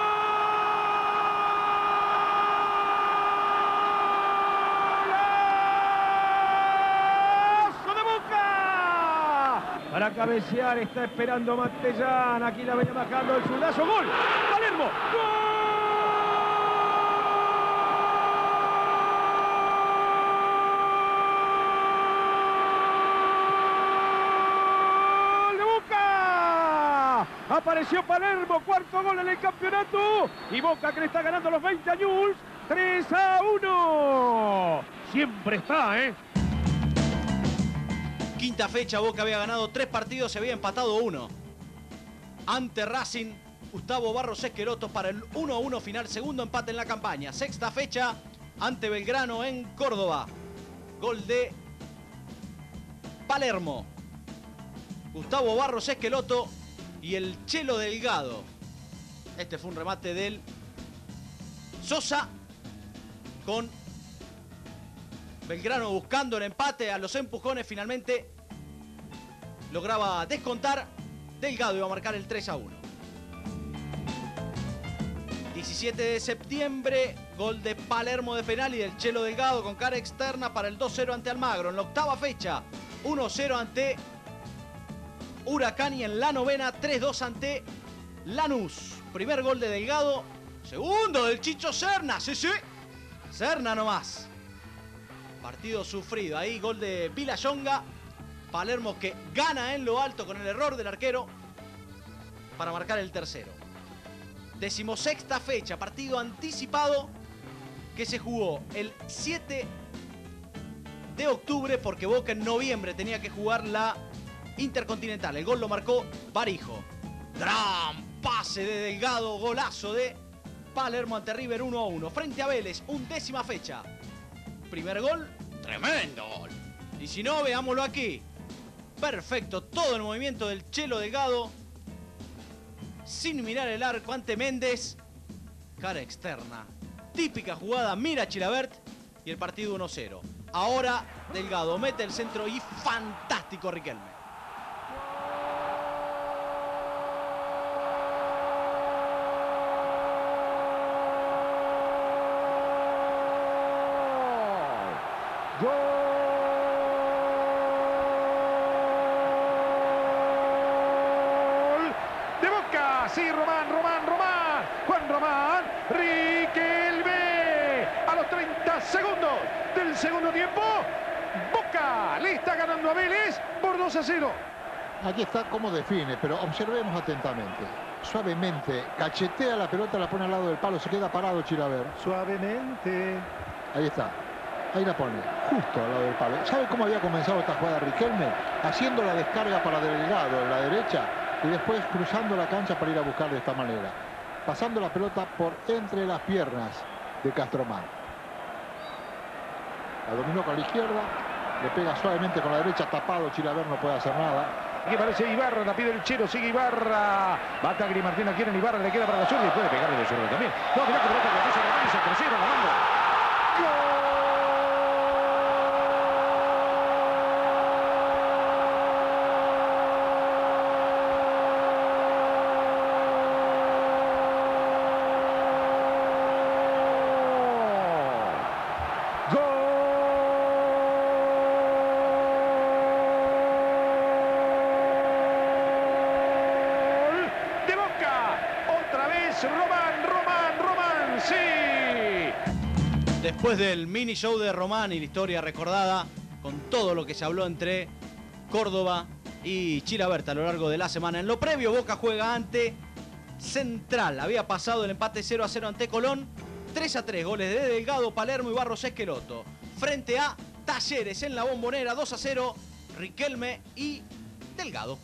Para cabecear está esperando Matellán. Aquí la venía bajando el zurdazo. ¡Gol! ¡Palermo! ¡Gol de Boca! Apareció Palermo. Cuarto gol en el campeonato. Y Boca que le está ganando los 20 a Newell's. 3-1. Siempre está, ¿eh? Quinta fecha, Boca había ganado 3 partidos, se había empatado 1. Ante Racing, Gustavo Barros Esqueloto para el 1-1 final, segundo empate en la campaña. Sexta fecha, ante Belgrano en Córdoba. Gol de Palermo. Gustavo Barros Esqueloto y el Chelo Delgado. Este fue un remate del Sosa con Belgrano buscando el empate. A los empujones finalmente lograba descontar. Delgado iba a marcar el 3-1. 17 de septiembre, gol de Palermo de penal y del Chelo Delgado con cara externa para el 2-0 ante Almagro. En la octava fecha, 1-0 ante Huracán y en la novena, 3-2 ante Lanús. Primer gol de Delgado, segundo del Chicho Serna. Sí, Serna nomás. Partido sufrido. Ahí gol de Villayonga. Palermo que gana en lo alto con el error del arquero para marcar el tercero. 16ª fecha. Partido anticipado que se jugó el 7 de octubre porque Boca en noviembre tenía que jugar la Intercontinental. El gol lo marcó Barijo. Gran pase de Delgado. Golazo de Palermo ante River 1-1. Frente a Vélez, 11ª fecha. Primer gol, tremendo gol. Y si no, veámoslo aquí. Perfecto, todo el movimiento del Chelo Delgado. Sin mirar el arco ante Méndez. Cara externa. Típica jugada, mira Chilabert. Y el partido 1-0. Ahora Delgado mete el centro y fantástico Riquelme. Sí, Román. Juan Román. Riquelme. A los 30 segundos del segundo tiempo. Boca le está ganando a Vélez por 2-0. Aquí está cómo define, pero observemos atentamente. Suavemente, cachetea la pelota, la pone al lado del palo, se queda parado Chilaver. Suavemente. Ahí está. Ahí la pone, justo al lado del palo. ¿Sabe cómo había comenzado esta jugada Riquelme? Haciendo la descarga para Delgado en la derecha y después cruzando la cancha para ir a buscar de esta manera. Pasando la pelota por entre las piernas de Castromán. La dominó con la izquierda, le pega suavemente con la derecha, tapado Chilaver, no puede hacer nada. Aquí aparece Ibarra, la pide el Chelo, sigue Ibarra. Bataglia y Martina quieren Ibarra, le queda para la zurda y puede pegarle de zurda también. No, mirá que pelota que puso la camisa, tercero, la manda. ¡Gol! es Román, sí. Después del mini show de Román y la historia recordada, con todo lo que se habló entre Córdoba y Chilaberta a lo largo de la semana. En lo previo, Boca juega ante Central. Había pasado el empate 0-0 ante Colón. 3-3, goles de Delgado, Palermo y Barros Esqueloto. Frente a Talleres en la Bombonera, 2-0, Riquelme y Delgado.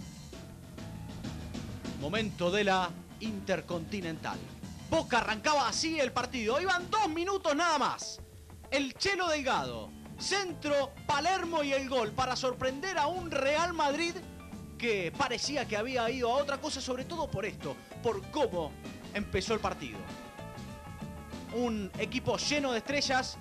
Momento de la Intercontinental. Boca arrancaba así el partido. Iban 2 minutos nada más. El Chelo Delgado, centro, Palermo y el gol para sorprender a un Real Madrid que parecía que había ido a otra cosa, sobre todo por esto, por cómo empezó el partido. Un equipo lleno de estrellas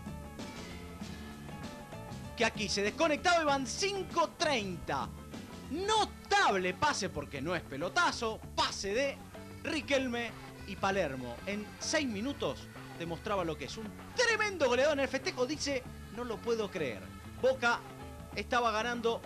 que aquí se desconectaba y van 5:30. Notable pase, porque no es pelotazo, pase de Riquelme y Palermo. En 6 minutos demostraba lo que es. Un tremendo goleador en el festejo, dice, no lo puedo creer. Boca estaba ganando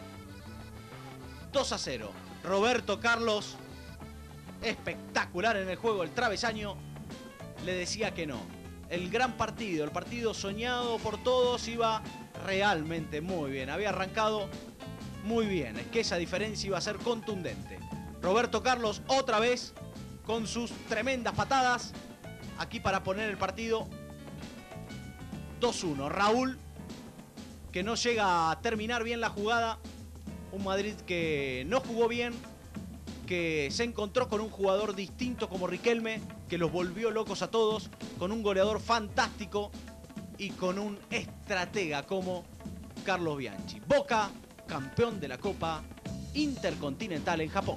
2-0. Roberto Carlos, espectacular en el juego, el travesaño, le decía que no. El gran partido, el partido soñado por todos, iba realmente muy bien. Había arrancado muy bien. Es que esa diferencia iba a ser contundente. Roberto Carlos otra vez con sus tremendas patadas. Aquí para poner el partido 2-1. Raúl, que no llega a terminar bien la jugada. Un Madrid que no jugó bien, que se encontró con un jugador distinto como Riquelme, que los volvió locos a todos, con un goleador fantástico y con un estratega como Carlos Bianchi. Boca, campeón de la Copa Intercontinental en Japón.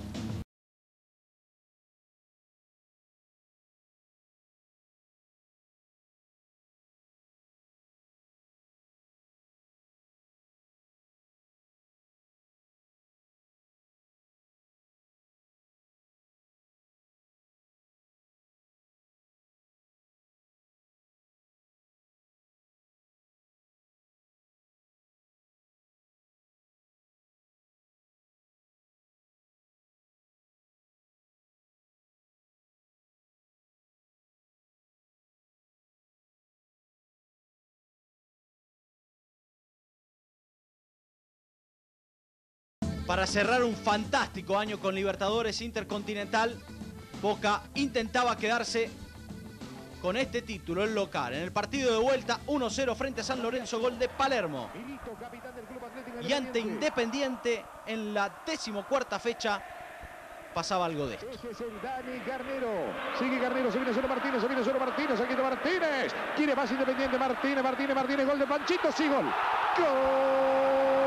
Para cerrar un fantástico año con Libertadores Intercontinental, Boca intentaba quedarse con este título en local. En el partido de vuelta, 1-0 frente a San Lorenzo, gol de Palermo. Y ante Independiente, en la 14ª fecha, pasaba algo de esto. Ese es el Dani Garnero. Sigue Garnero, se viene solo Martínez, aquí está Martínez. Quiere más Independiente, Martínez, gol de Panchito, sí, gol. ¡Gol!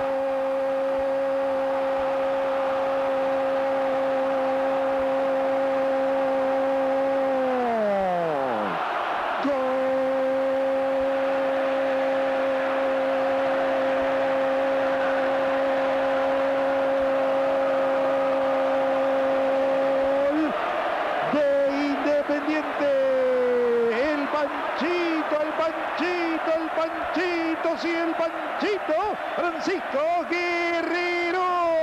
Sí, el Panchito, Francisco Guerrero.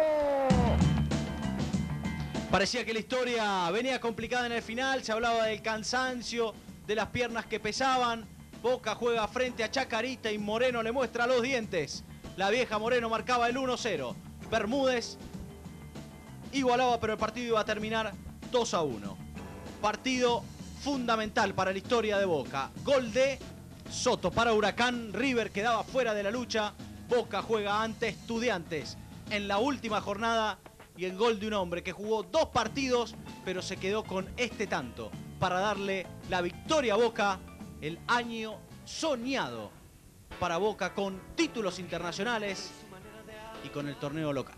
Parecía que la historia venía complicada en el final, se hablaba del cansancio, de las piernas que pesaban. Boca juega frente a Chacarita y Moreno le muestra los dientes. La vieja Moreno marcaba el 1-0. Bermúdez igualaba, pero el partido iba a terminar 2-1. Partido fundamental para la historia de Boca. Gol de Soto para Huracán. River quedaba fuera de la lucha. Boca juega ante Estudiantes en la última jornada y el gol de un hombre que jugó 2 partidos pero se quedó con este tanto para darle la victoria a Boca. El año soñado para Boca con títulos internacionales y con el torneo local.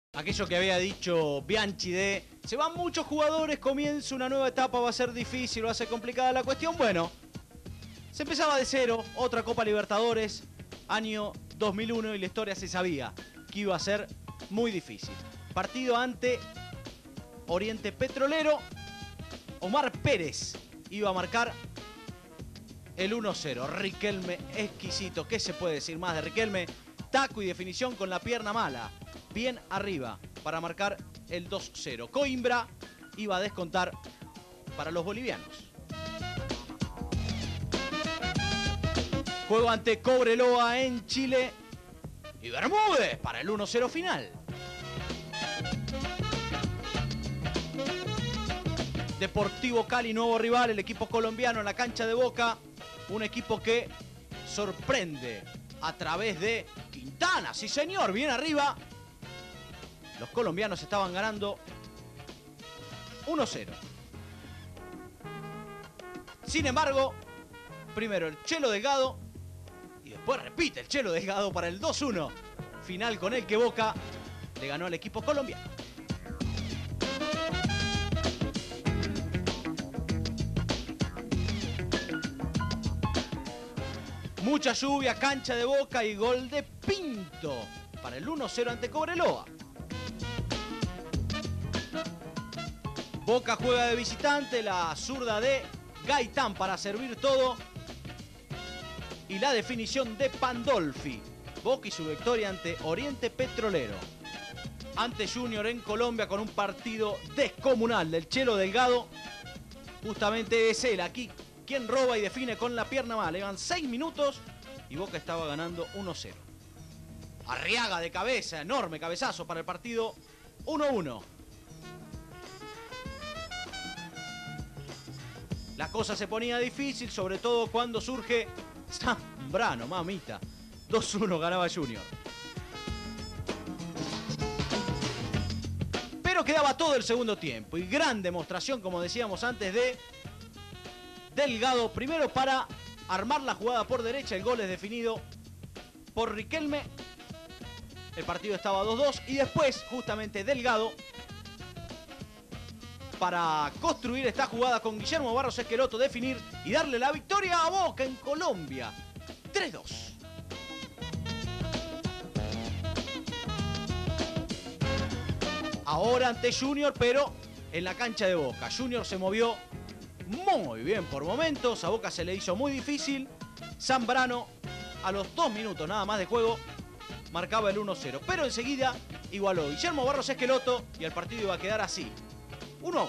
Aquello que había dicho Bianchi de se van muchos jugadores, comienza una nueva etapa, va a ser difícil, va a ser complicada la cuestión. Bueno, se empezaba de cero, otra Copa Libertadores, año 2001, y la historia se sabía que iba a ser muy difícil. Partido ante Oriente Petrolero. Omar Pérez iba a marcar el 1-0. Riquelme exquisito. ¿Qué se puede decir más de Riquelme? Taco y definición con la pierna mala. Bien arriba para marcar el 2-0. Coimbra iba a descontar para los bolivianos. Juego ante Cobreloa en Chile. Y Bermúdez para el 1-0 final. Deportivo Cali, nuevo rival, el equipo colombiano en la cancha de Boca. Un equipo que sorprende a través de Quintana. Sí, señor, bien arriba. Los colombianos estaban ganando 1-0. Sin embargo, primero el Chelo Delgado y después repite el Chelo Delgado para el 2-1. Final con el que Boca le ganó al equipo colombiano. Mucha lluvia, cancha de Boca y gol de Pinto para el 1-0 ante Cobreloa. Boca juega de visitante, la zurda de Gaitán para servir todo. Y la definición de Pandolfi. Boca y su victoria ante Oriente Petrolero. Ante Junior en Colombia con un partido descomunal del Chelo Delgado. Justamente es él aquí quien roba y define con la pierna mala. Llevan 6 minutos y Boca estaba ganando 1-0. Arriaga de cabeza, enorme cabezazo para el partido 1-1. La cosa se ponía difícil, sobre todo cuando surge Zambrano, mamita. 2-1 ganaba Junior. Pero quedaba todo el segundo tiempo y gran demostración, como decíamos antes, de Delgado. Primero para armar la jugada por derecha, el gol es definido por Riquelme. El partido estaba 2-2 y después justamente Delgado para construir esta jugada con Guillermo Barros Esqueloto, definir y darle la victoria a Boca en Colombia. 3-2. Ahora ante Junior, pero en la cancha de Boca. Junior se movió muy bien por momentos, a Boca se le hizo muy difícil. Zambrano a los 2 minutos nada más de juego marcaba el 1-0, pero enseguida igualó Guillermo Barros Esqueloto y el partido iba a quedar así, 1-1.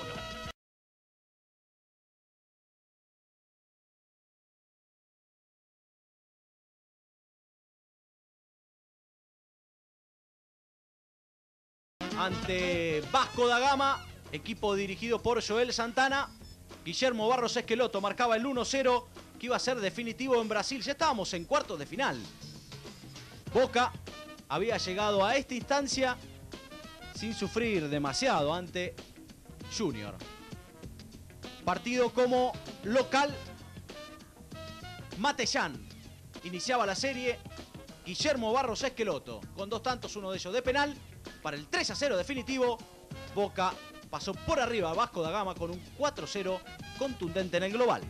Ante Vasco da Gama, equipo dirigido por Joel Santana, Guillermo Barros Esqueloto marcaba el 1-0 que iba a ser definitivo en Brasil. Ya estábamos en cuartos de final. Boca había llegado a esta instancia sin sufrir demasiado ante Junior. Partido como local. Matellán iniciaba la serie. Guillermo Barros Esqueloto con 2 tantos, uno de ellos de penal. Para el 3-0 definitivo, Boca pasó por arriba a Vasco da Gama con un 4-0 contundente en el global.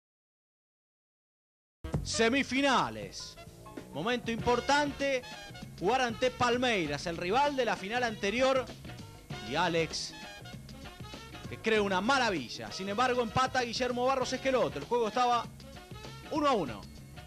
Semifinales. Momento importante. Jugar ante Palmeiras, el rival de la final anterior. Y Alex, que cree una maravilla. Sin embargo, empata Guillermo Barros Esqueloto. El juego estaba 1-1.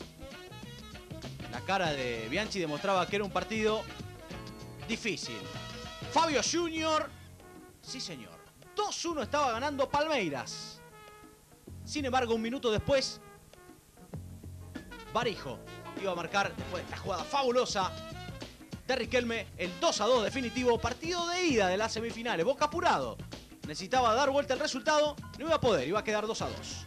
La cara de Bianchi demostraba que era un partido difícil. Fabio Junior, sí señor, 2-1 estaba ganando Palmeiras. Sin embargo, un minuto después, Barijo iba a marcar, después de esta jugada fabulosa de Riquelme, el 2-2 definitivo. Partido de ida de las semifinales. Boca apurado, necesitaba dar vuelta el resultado, no iba a poder, iba a quedar 2-2.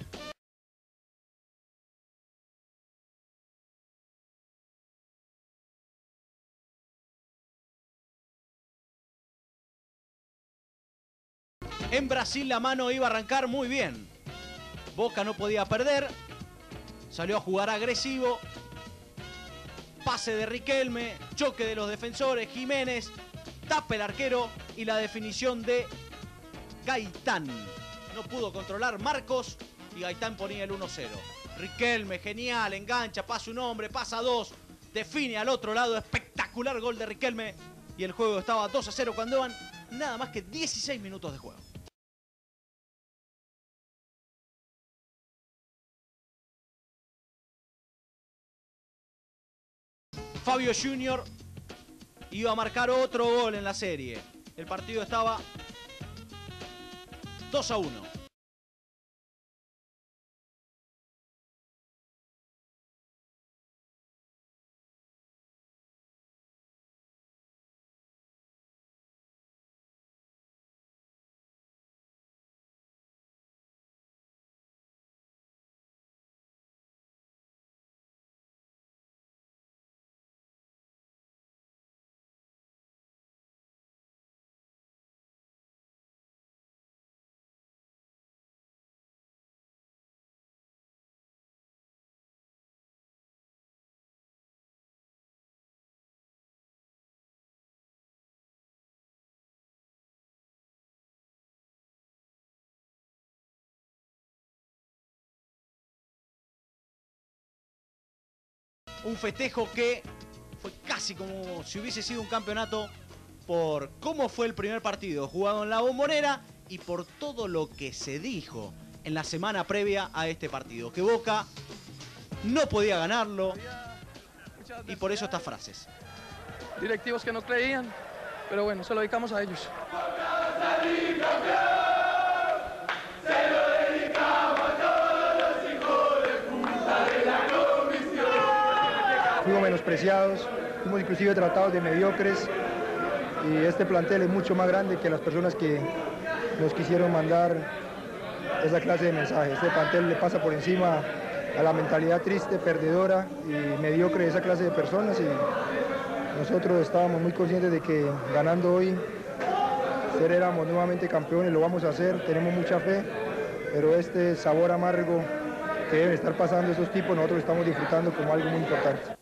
En Brasil la mano iba a arrancar muy bien. Boca no podía perder. Salió a jugar agresivo. Pase de Riquelme. Choque de los defensores. Jiménez. tapa el arquero y la definición de Gaitán. No pudo controlar Marcos y Gaitán ponía el 1-0. Riquelme, genial, engancha, pasa un hombre, pasa dos, define al otro lado, espectacular gol de Riquelme. Y el juego estaba 2-0 cuando iban nada más que 16 minutos de juego. Fabio Junior iba a marcar otro gol en la serie. El partido estaba 2-1. Un festejo que fue casi como si hubiese sido un campeonato por cómo fue el primer partido jugado en la Bombonera y por todo lo que se dijo en la semana previa a este partido. Que Boca no podía ganarlo y por eso estas frases. Directivos que no creían, pero bueno, se lo dedicamos a ellos. Fuimos menospreciados, fuimos inclusive tratados de mediocres y este plantel es mucho más grande que las personas que nos quisieron mandar esa clase de mensajes. Este plantel le pasa por encima a la mentalidad triste, perdedora y mediocre de esa clase de personas y nosotros estábamos muy conscientes de que ganando hoy seremos nuevamente campeones, lo vamos a hacer, tenemos mucha fe, pero este sabor amargo que deben estar pasando esos tipos nosotros lo estamos disfrutando como algo muy importante.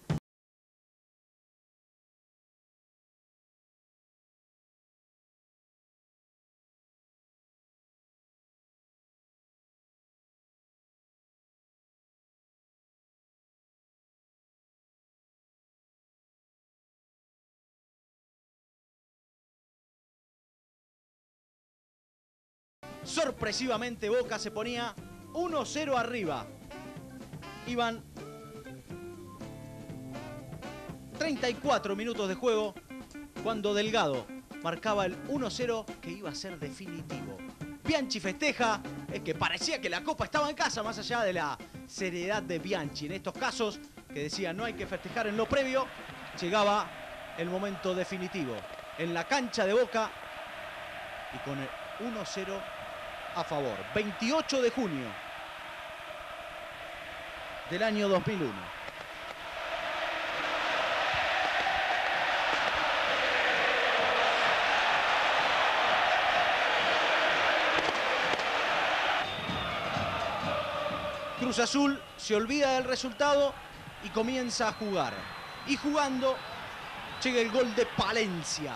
Sorpresivamente Boca se ponía 1-0 arriba. Iban 34 minutos de juego cuando Delgado marcaba el 1-0 que iba a ser definitivo. Bianchi festeja, es que parecía que la copa estaba en casa, más allá de la seriedad de Bianchi. En estos casos, que decía no hay que festejar en lo previo, llegaba el momento definitivo. En la cancha de Boca y con el 1-0 a favor. 28 de junio del año 2001. Cruz Azul se olvida del resultado y comienza a jugar. Y jugando llega el gol de Palencia.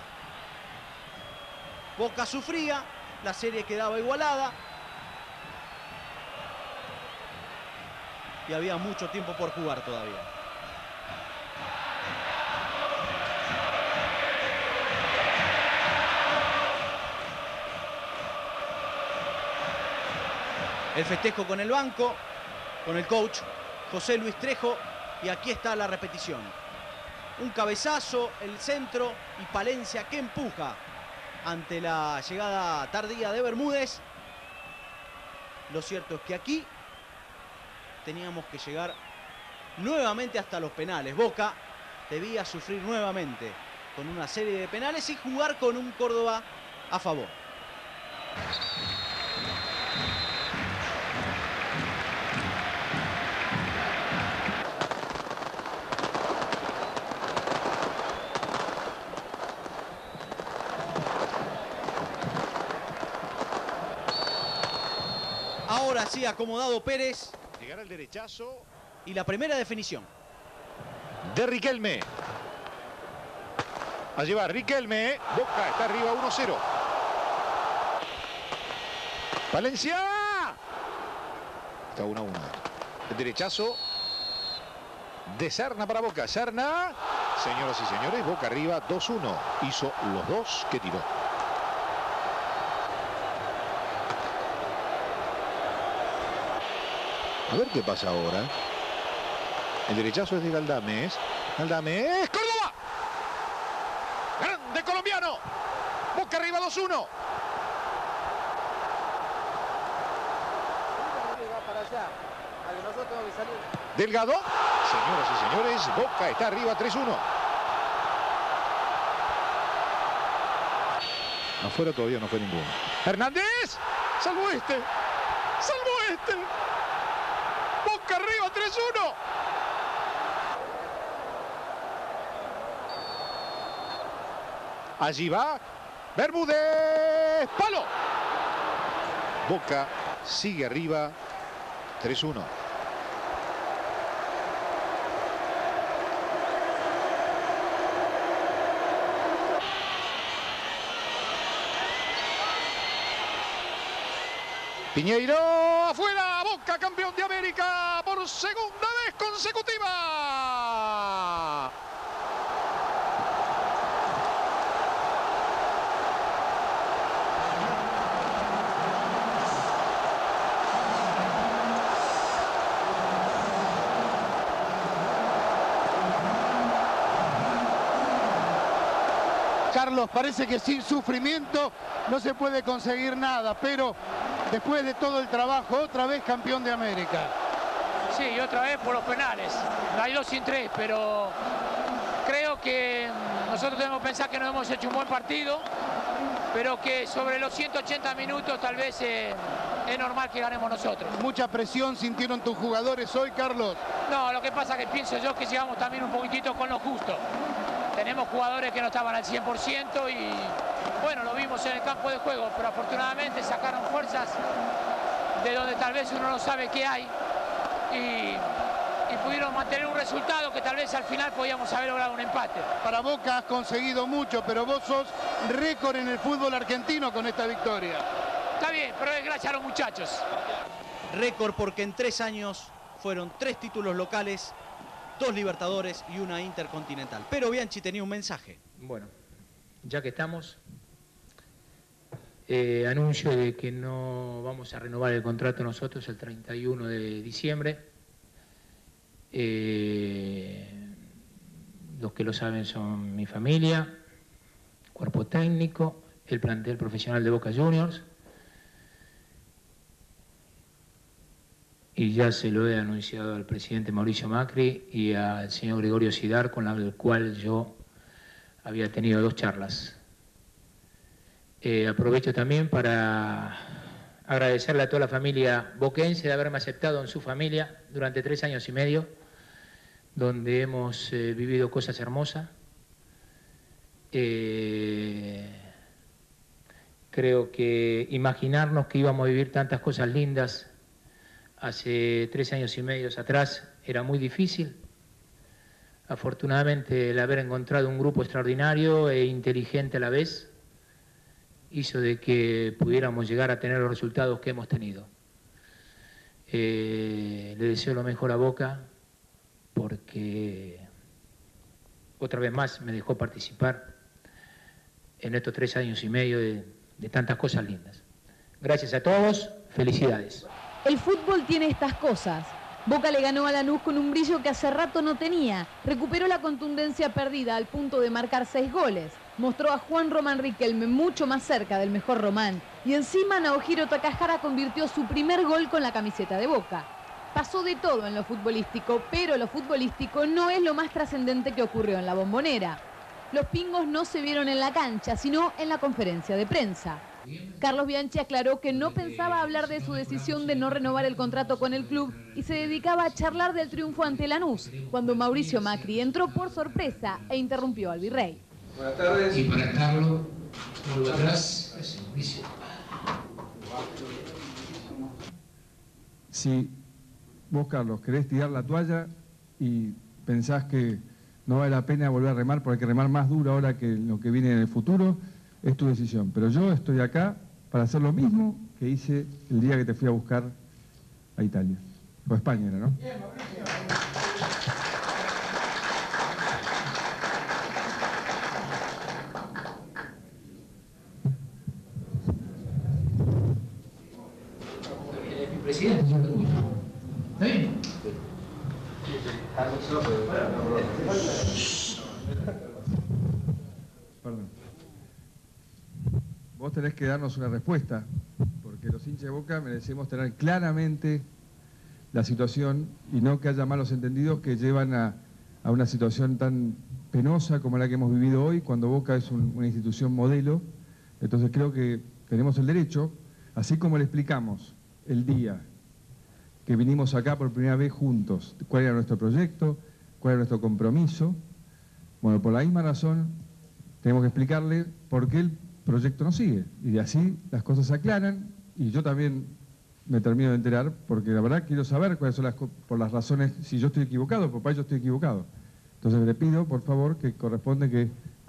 Boca sufría, la serie quedaba igualada y había mucho tiempo por jugar todavía. El festejo con el banco, con el coach José Luis Trejo, y aquí está la repetición. Un cabezazo, el centro y Palencia que empuja ante la llegada tardía de Bermúdez. Lo cierto es que aquí teníamos que llegar nuevamente hasta los penales. Boca debía sufrir nuevamente con una serie de penales y jugar con un Córdoba a favor. Ahora sí, acomodado Pérez. Llegará el derechazo. Y la primera definición. De Riquelme. Allí va Riquelme. Boca está arriba 1-0. Valencia. Está 1-1. El derechazo de Serna para Boca. Serna. Señoras y señores, Boca arriba 2-1. Hizo los dos que tiró. A ver qué pasa ahora. El derechazo es de Galdames. Galdames. ¡Córdoba! ¡Grande colombiano! Boca arriba 2-1. Delgado. Señoras y señores, Boca está arriba 3-1. Afuera todavía no fue ninguno. Hernández. Salvo este. Salvo este. Boca arriba 3-1. Allí va Bermúdez. Palo. Boca sigue arriba 3-1. Piñeiro, afuera, Boca campeón de América por segunda vez consecutiva. Carlos, parece que sin sufrimiento no se puede conseguir nada, pero después de todo el trabajo, otra vez campeón de América. Sí, y otra vez por los penales. Hay 2 sin 3, pero creo que nosotros debemos pensar que no hemos hecho un buen partido, pero que sobre los 180 minutos tal vez es normal que ganemos nosotros. ¿Mucha presión sintieron tus jugadores hoy, Carlos? No, lo que pasa es que pienso yo que llegamos también un poquitito con lo justo. Tenemos jugadores que no estaban al 100% y bueno, lo vimos en el campo de juego, pero afortunadamente sacaron fuerzas de donde tal vez uno no sabe qué hay y pudieron mantener un resultado que tal vez al final podíamos haber logrado un empate. Para Boca has conseguido mucho, pero vos sos récord en el fútbol argentino con esta victoria. Está bien, pero es gracias a los muchachos. Récord porque en 3 años fueron 3 títulos locales, 2 Libertadores y una Intercontinental. Pero Bianchi tenía un mensaje. Bueno, ya que estamos, anuncio de que no vamos a renovar el contrato nosotros el 31 de diciembre. Los que lo saben son mi familia, cuerpo técnico, el plantel profesional de Boca Juniors. Y ya se lo he anunciado al presidente Mauricio Macri y al señor Gregorio Sidar, con el cual yo había tenido 2 charlas. Aprovecho también para agradecerle a toda la familia boquense de haberme aceptado en su familia durante 3 años y medio, donde hemos vivido cosas hermosas. Creo que imaginarnos que íbamos a vivir tantas cosas lindas hace 3 años y medio atrás era muy difícil. Afortunadamente, el haber encontrado un grupo extraordinario e inteligente a la vez hizo de que pudiéramos llegar a tener los resultados que hemos tenido. Le deseo lo mejor a Boca porque otra vez más me dejó participar en estos 3 años y medio de tantas cosas lindas. Gracias a todos, felicidades. El fútbol tiene estas cosas. Boca le ganó a Lanús con un brillo que hace rato no tenía. Recuperó la contundencia perdida al punto de marcar 6 goles. Mostró a Juan Román Riquelme mucho más cerca del mejor Román. Y encima Naohiro Takahara convirtió su primer gol con la camiseta de Boca. Pasó de todo en lo futbolístico, pero lo futbolístico no es lo más trascendente que ocurrió en la Bombonera. Los pingos no se vieron en la cancha, sino en la conferencia de prensa. Carlos Bianchi aclaró que no pensaba hablar de su decisión de no renovar el contrato con el club y se dedicaba a charlar del triunfo ante Lanús, cuando Mauricio Macri entró por sorpresa e interrumpió al virrey. Buenas tardes. Y para Carlos, vuelvo atrás. Mauricio. Si vos, Carlos, querés tirar la toalla y pensás que no vale la pena volver a remar, porque hay que remar más duro ahora que lo que viene en el futuro, es tu decisión. Pero yo estoy acá para hacer lo mismo que hice el día que te fui a buscar a Italia. O a España era, ¿no? Presidente, ¿está bien? Perdón. Vos tenés que darnos una respuesta, porque los hinchas de Boca merecemos tener claramente la situación y no que haya malos entendidos que llevan a una situación tan penosa como la que hemos vivido hoy, cuando Boca es una institución modelo. Entonces creo que tenemos el derecho, así como le explicamos el día que vinimos acá por primera vez juntos, cuál era nuestro proyecto, cuál era nuestro compromiso. Bueno, por la misma razón tenemos que explicarle por qué el proyecto no sigue. Y así las cosas se aclaran y yo también me termino de enterar, porque la verdad quiero saber cuáles son por las razones, si yo estoy equivocado, por yo estoy equivocado. Entonces le pido, por favor, que corresponde que...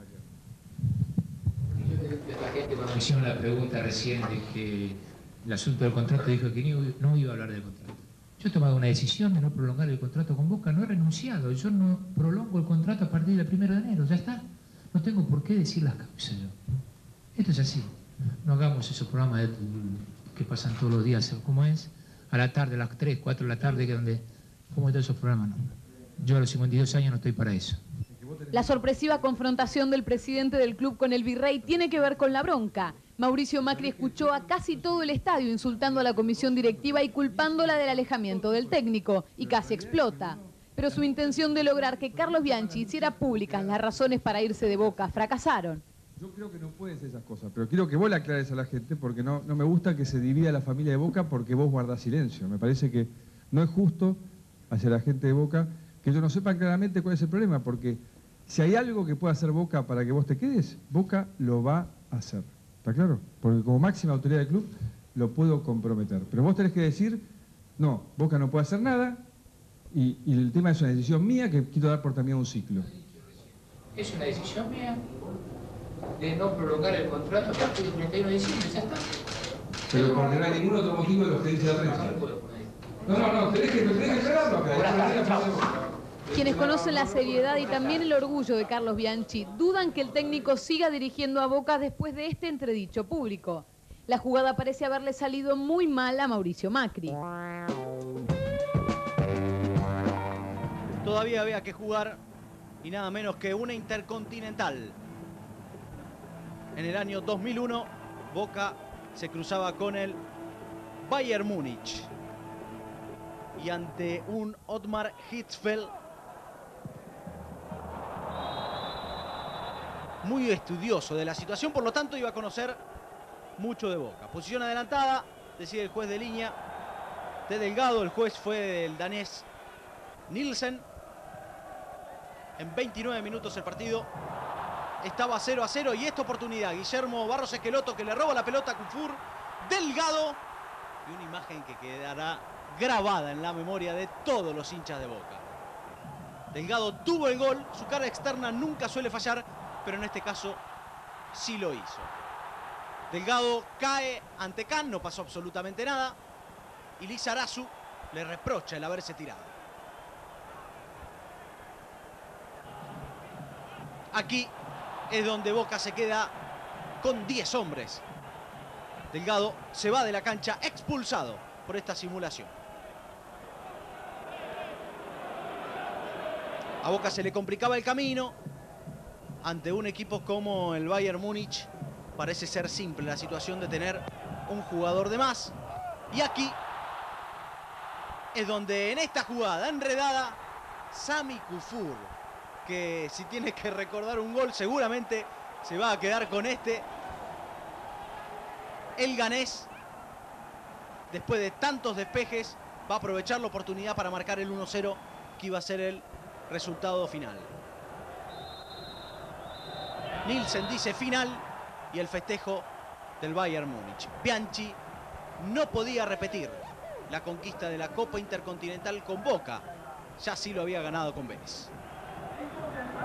La gente cuando me hicieron la pregunta recién de que el asunto del contrato, dijo que no iba a hablar del contrato. Yo he tomado una decisión de no prolongar el contrato con Boca, no he renunciado, yo no prolongo el contrato a partir del 1 de enero, ya está. No tengo por qué decir las causas yo. Esto es así. No hagamos esos programas que pasan todos los días, como es, a la tarde, a las 3, 4 de la tarde, ¿cómo están esos programas? No. Yo a los 52 años no estoy para eso. La sorpresiva confrontación del presidente del club con el virrey tiene que ver con la bronca. Mauricio Macri escuchó a casi todo el estadio insultando a la comisión directiva y culpándola del alejamiento del técnico, y casi explota. Pero su intención de lograr que Carlos Bianchi hiciera públicas las razones para irse de Boca fracasaron. Yo creo que no pueden ser esas cosas, pero quiero que vos le aclares a la gente, porque no me gusta que se divida la familia de Boca porque vos guardás silencio. Me parece que no es justo hacia la gente de Boca que ellos no sepan claramente cuál es el problema, porque si hay algo que pueda hacer Boca para que vos te quedes, Boca lo va a hacer. ¿Está claro? Porque como máxima autoridad del club lo puedo comprometer. Pero vos tenés que decir, no, Boca no puede hacer nada y el tema es una decisión mía que quiero dar por terminado un ciclo. Es una decisión mía de no prolongar el contrato a partir del 31 de diciembre, ya está. Pero porque no hay ningún otro motivo de los que dice la prensa. No, tenés que aclararlo acá. Quienes conocen la seriedad y también el orgullo de Carlos Bianchi dudan que el técnico siga dirigiendo a Boca después de este entredicho público. La jugada parece haberle salido muy mal a Mauricio Macri. Todavía había que jugar y nada menos que una Intercontinental. En el año 2001, Boca se cruzaba con el Bayern Múnich. Y ante un Ottmar Hitzfeld muy estudioso de la situación, por lo tanto iba a conocer mucho de Boca. Posición adelantada, decide el juez de línea de Delgado, el juez fue el danés Nielsen. En 29 minutos el partido estaba 0-0 y esta oportunidad, Guillermo Barros Esqueloto que le roba la pelota a Kufur, Delgado, y una imagen que quedará grabada en la memoria de todos los hinchas de Boca. Delgado tuvo el gol, su cara externa nunca suele fallar, pero en este caso sí lo hizo. Delgado cae ante Can, no pasó absolutamente nada, y Lizarazu le reprocha el haberse tirado. Aquí es donde Boca se queda con 10 hombres. Delgado se va de la cancha expulsado por esta simulación. A Boca se le complicaba el camino. Ante un equipo como el Bayern Múnich parece ser simple la situación de tener un jugador de más. Y aquí es donde en esta jugada enredada, Sami Kufur, que si tiene que recordar un gol seguramente se va a quedar con este. El ganés, después de tantos despejes, va a aprovechar la oportunidad para marcar el 1-0 que iba a ser el resultado final. Nielsen dice final y el festejo del Bayern Múnich. Bianchi no podía repetir la conquista de la Copa Intercontinental con Boca, ya sí lo había ganado con Vélez.